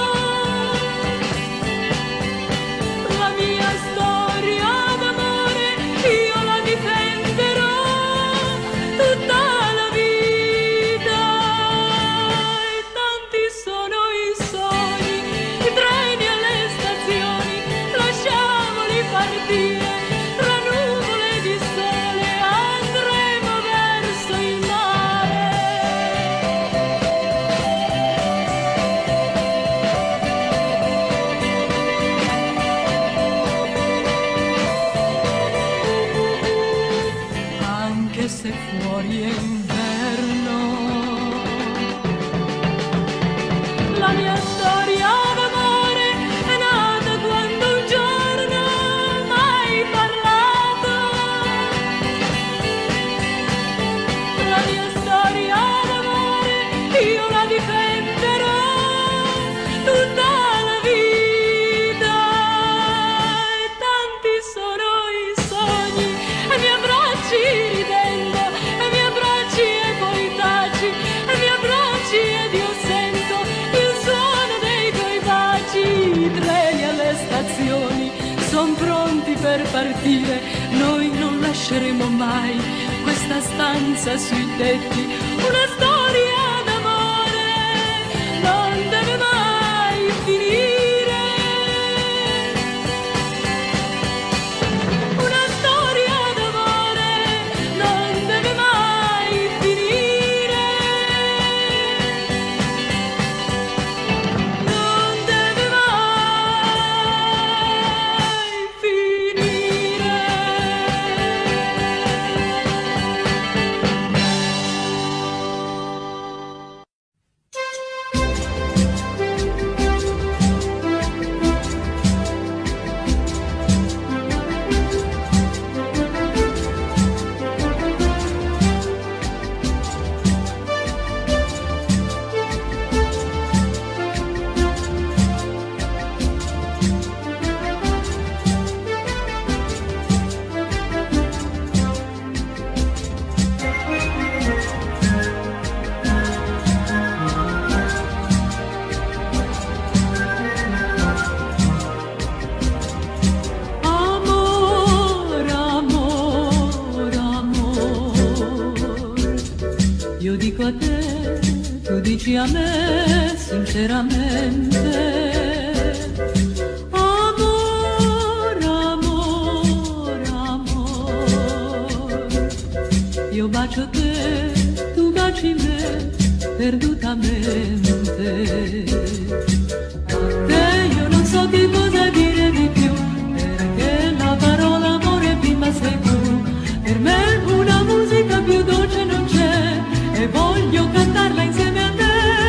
La mia storia d'amore io la difenderò tutta la vita. E tanti sono i sogni, i treni alle stazioni, lasciamoli partire. Tra nuvole di sole andremo verso il mare. Anche se fuori è inverno, la mia storia d'amore è nata quando un giorno m'hai parlato. La mia storia d'amore io la difenderò tutta la vita. E tanti sono i sogni e mi abbracci ridendo, e mi abbracci e poi taci, e mi abbracci ed io sento il suono dei tuoi baci. I treni alle stazioni son pronti per partire, noi non lasceremo mai questa stanza sui tetti, una storia d'amore non deve mai finire. Una storia d'amore non deve mai finire. Non deve mai finire. Amor, amor, amor, io dico a te, tu dici a me sinceramente. Amor, amor, amor, io bacio te, tu baci me perdutamente. A te io non so che cosa dire di più, perché la parola amore prima sei tu. Per me una musica più dolce non c'è e voglio cantarla insieme a te.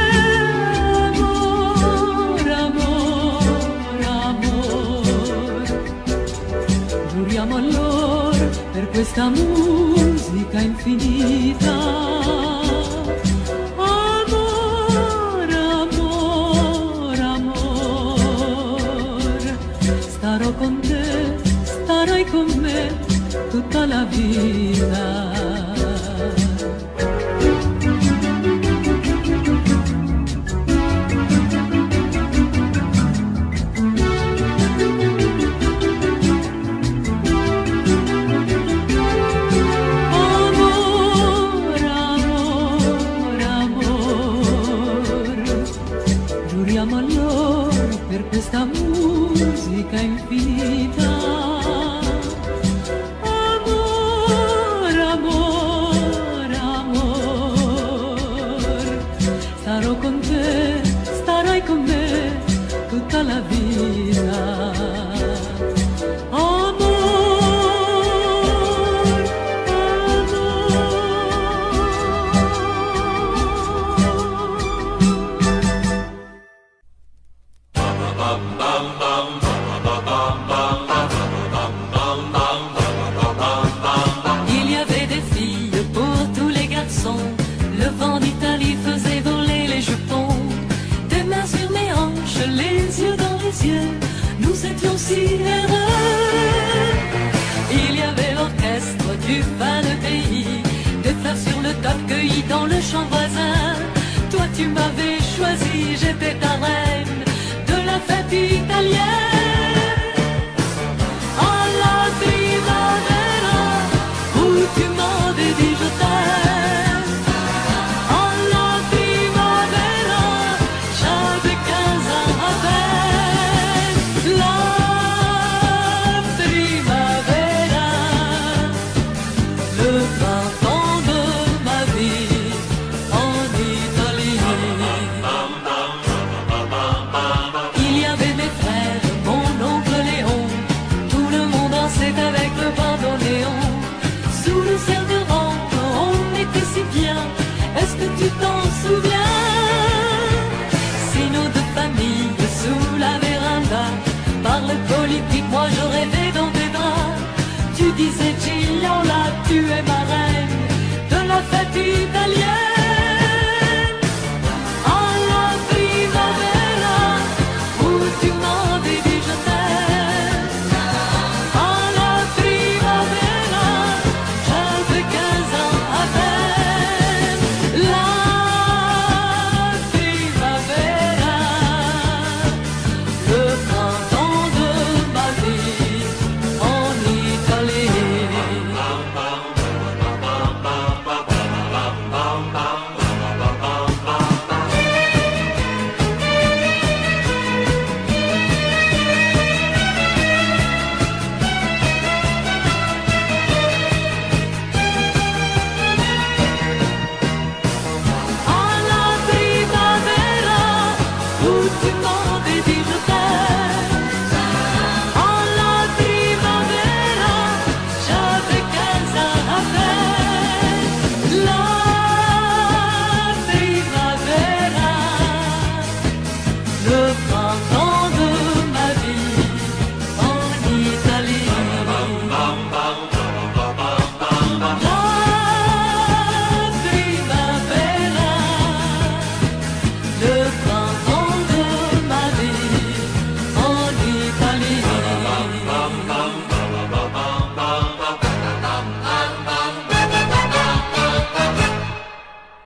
Amor, amor, amor, giuriamo allora per questa musica infinita. Amor, amor, amor, starò con te, starai con me tutta la vita. Amor, amor, amor, questa musica infinita. Amor, amor, amor, starò con te, starai con me tutta la vita. Le vent d'Italie faisait voler les jupons. Des mains sur mes hanches, les yeux dans les yeux, nous étions si heureux. Il y avait l'orchestre du fin de pays, des fleurs sur le top cueillies dans le champ voisin. Toi tu m'avais choisi, j'étais ta reine de la fête italienne. À la primavera, où tu m'avais dit je t'aime. Est-ce que tu t'en souviens? Si nos deux familles sous la véranda parlaient politique, moi je rêvais dans tes draps. Tu disais Gigliola, tu es ma reine de la fête italienne.